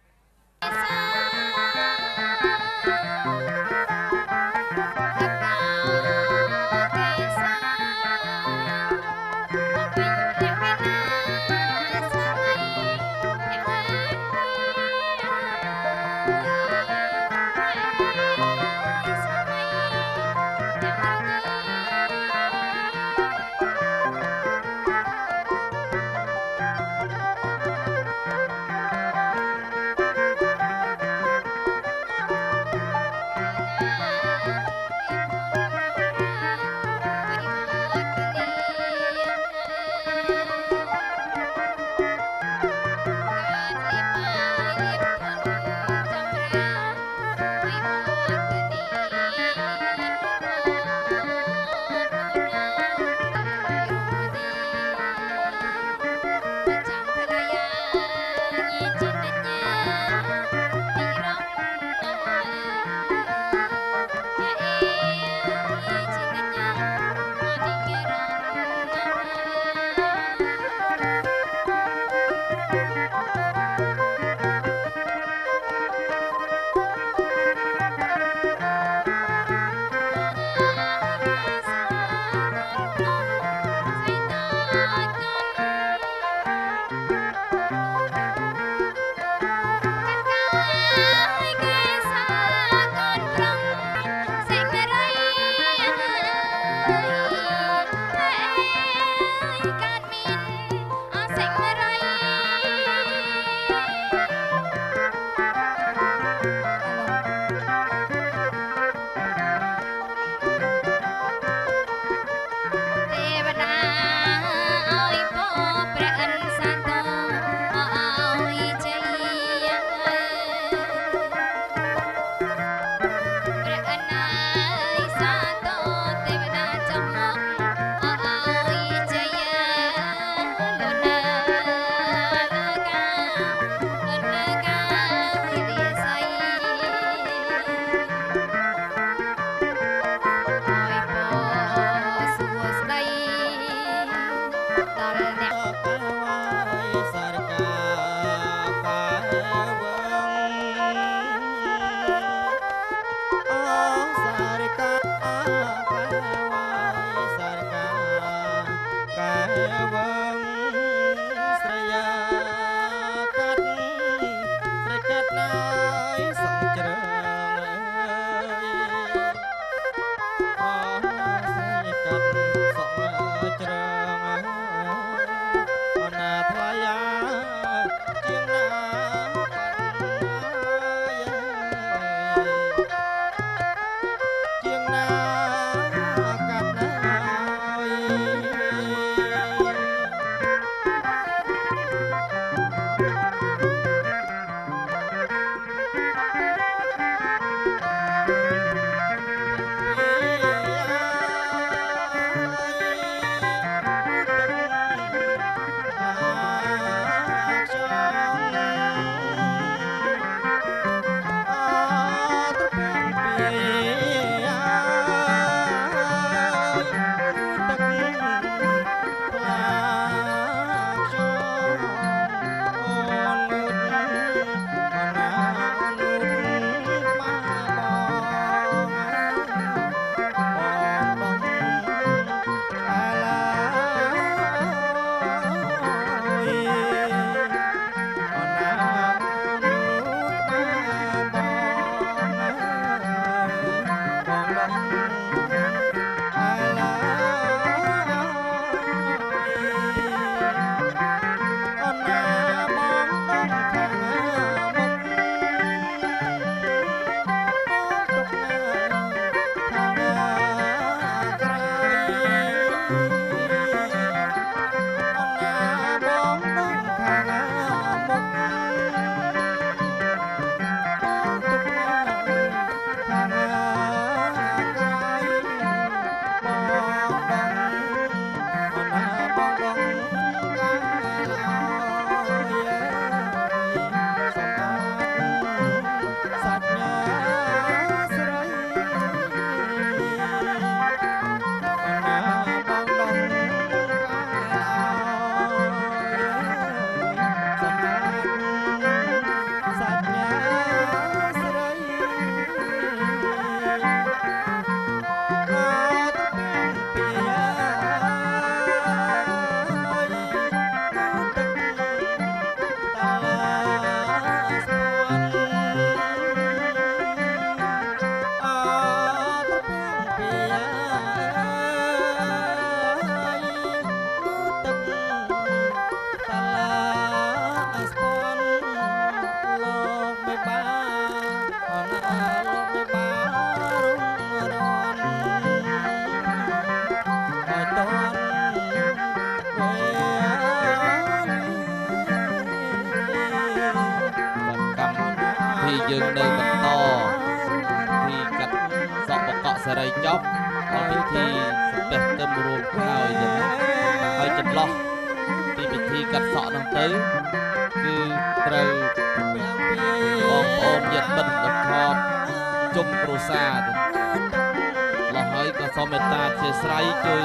យើងនៅបន្តពីកាត់សក់បកកសេរីចប់ដល់ពិធីស្ពះទឹមរួមហើយទៅហើយចន្លោះពីពិធីកាត់សក់នោះទៅគឺត្រូវបងប្អូនញាតិមិត្តមកថតជុំគ្រួសារទៅឡោះហើយក៏សូមមេត្តាអធិស្ឋានជួយ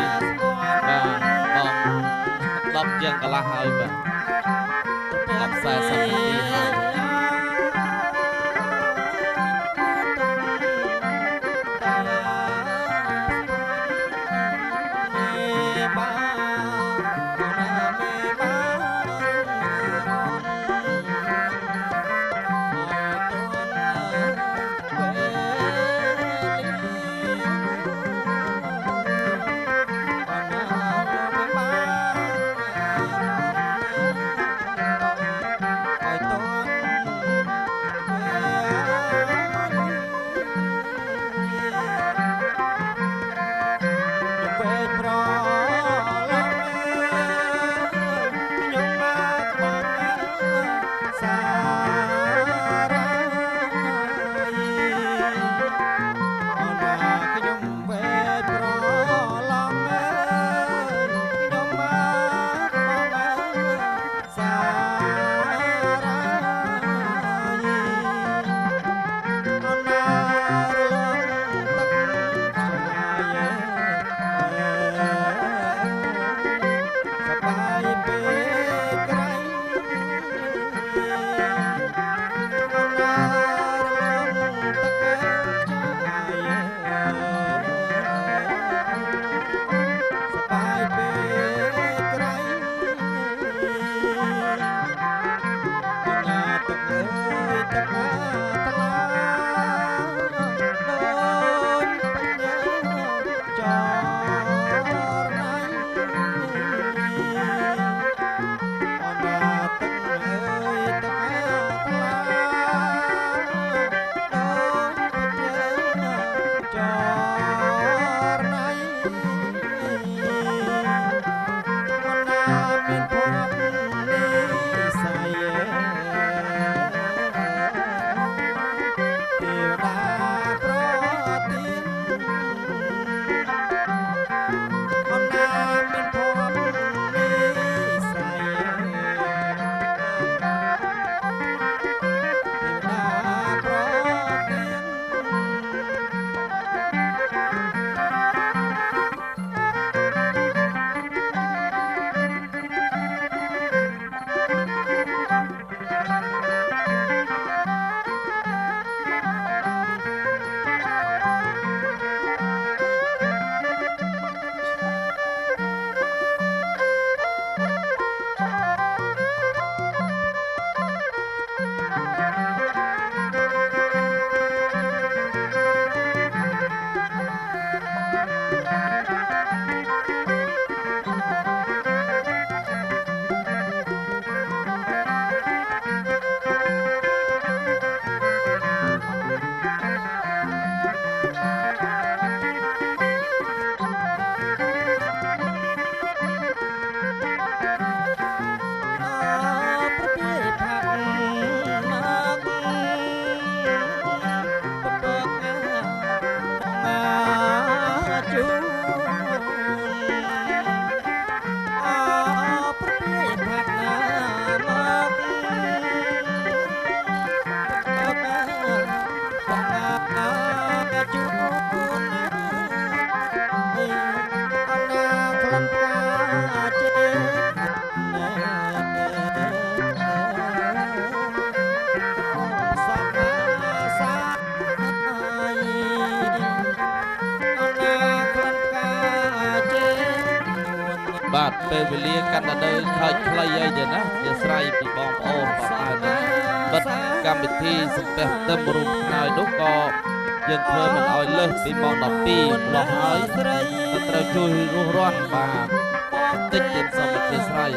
បាទ10ជាងកន្លះហើយបាទ10 40នាទីហើយឲ្យតពេលវេលាកាន់តែដើរខ្លីខ្លីអីទៅណាជាស្រ័យពីបងប្អូនបងប្អូនបិទកម្មវិធីសំពះផ្ទឹមរួមថ្ងៃនោះក៏យើងធ្វើមិនឲ្យលើសពីម៉ោង12លោះហើយត្រូវជួយរស់រាន់បាទតិចទៀតសូមអធិស្ឋាន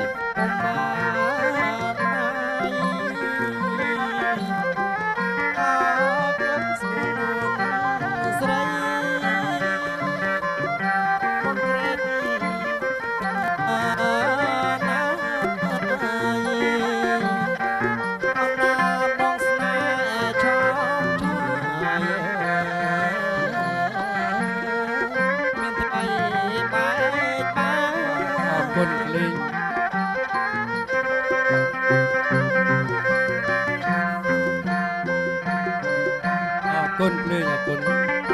គុណភ្លេងអរគុណ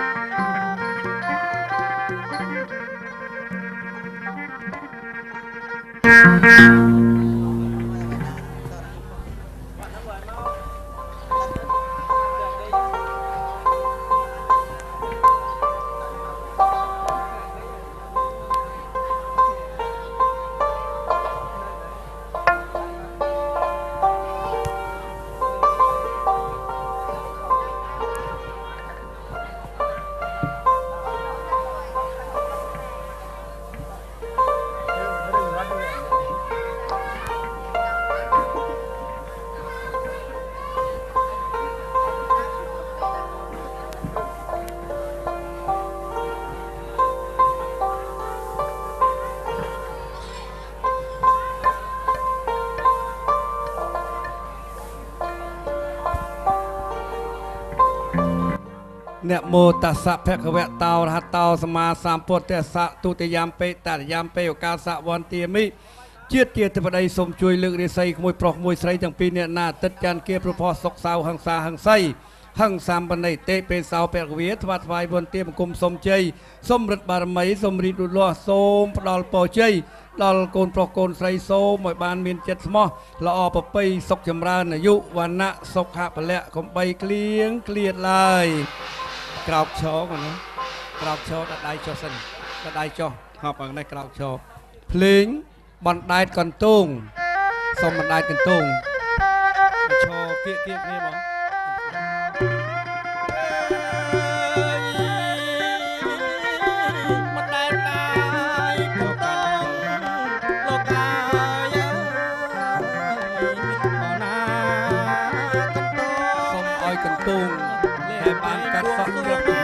អ្នកមោតសៈភគវៈតោរហតោសម្មាសម្ពុទ្ធស្សៈទុតិយំពេតតយំពេឱកាសៈវន្ទាមិជាតិជាទេវតីសូមជួយលើករាសីក្មួយប្រុសមួយស្រីទាំងពីរអ្នកណាទឹកច័ន្ទគាប្រផសុកសៅហង្សាហង្សីហង្សាមបណិទេពេសោពកវិថ្វាថ្វាយវន្ទាបង្គំសូមជ័យសូមរិទ្ធបារមីសូមរីកលូតលាស់សូមផ្ដល់ពរជ័យដល់កូនប្រុសកូនស្រីសូមឲ្យបានមានចិត្តស្មោះល្អប្រពៃសុខចម្រើនអាយុវណ្ណៈសុខៈពលៈកុំបីក្លៀងក្លៀតឡើយក្រោកឈរណាក្រោកឈរដាក់ដៃចុះសិនដាក់ដៃចុះហប់អង្គនេះក្រោកឈរភ្លេងបណ្ដែតកន្ទងសូមបណ្ដែតកន្ទងឈរគៀកគ្នាមកបណ្ដែតដៃលោកកាលោកកាណាកន្ទងសូមឲ្យកន្ទងលែបានកាត់សក់គ្រប់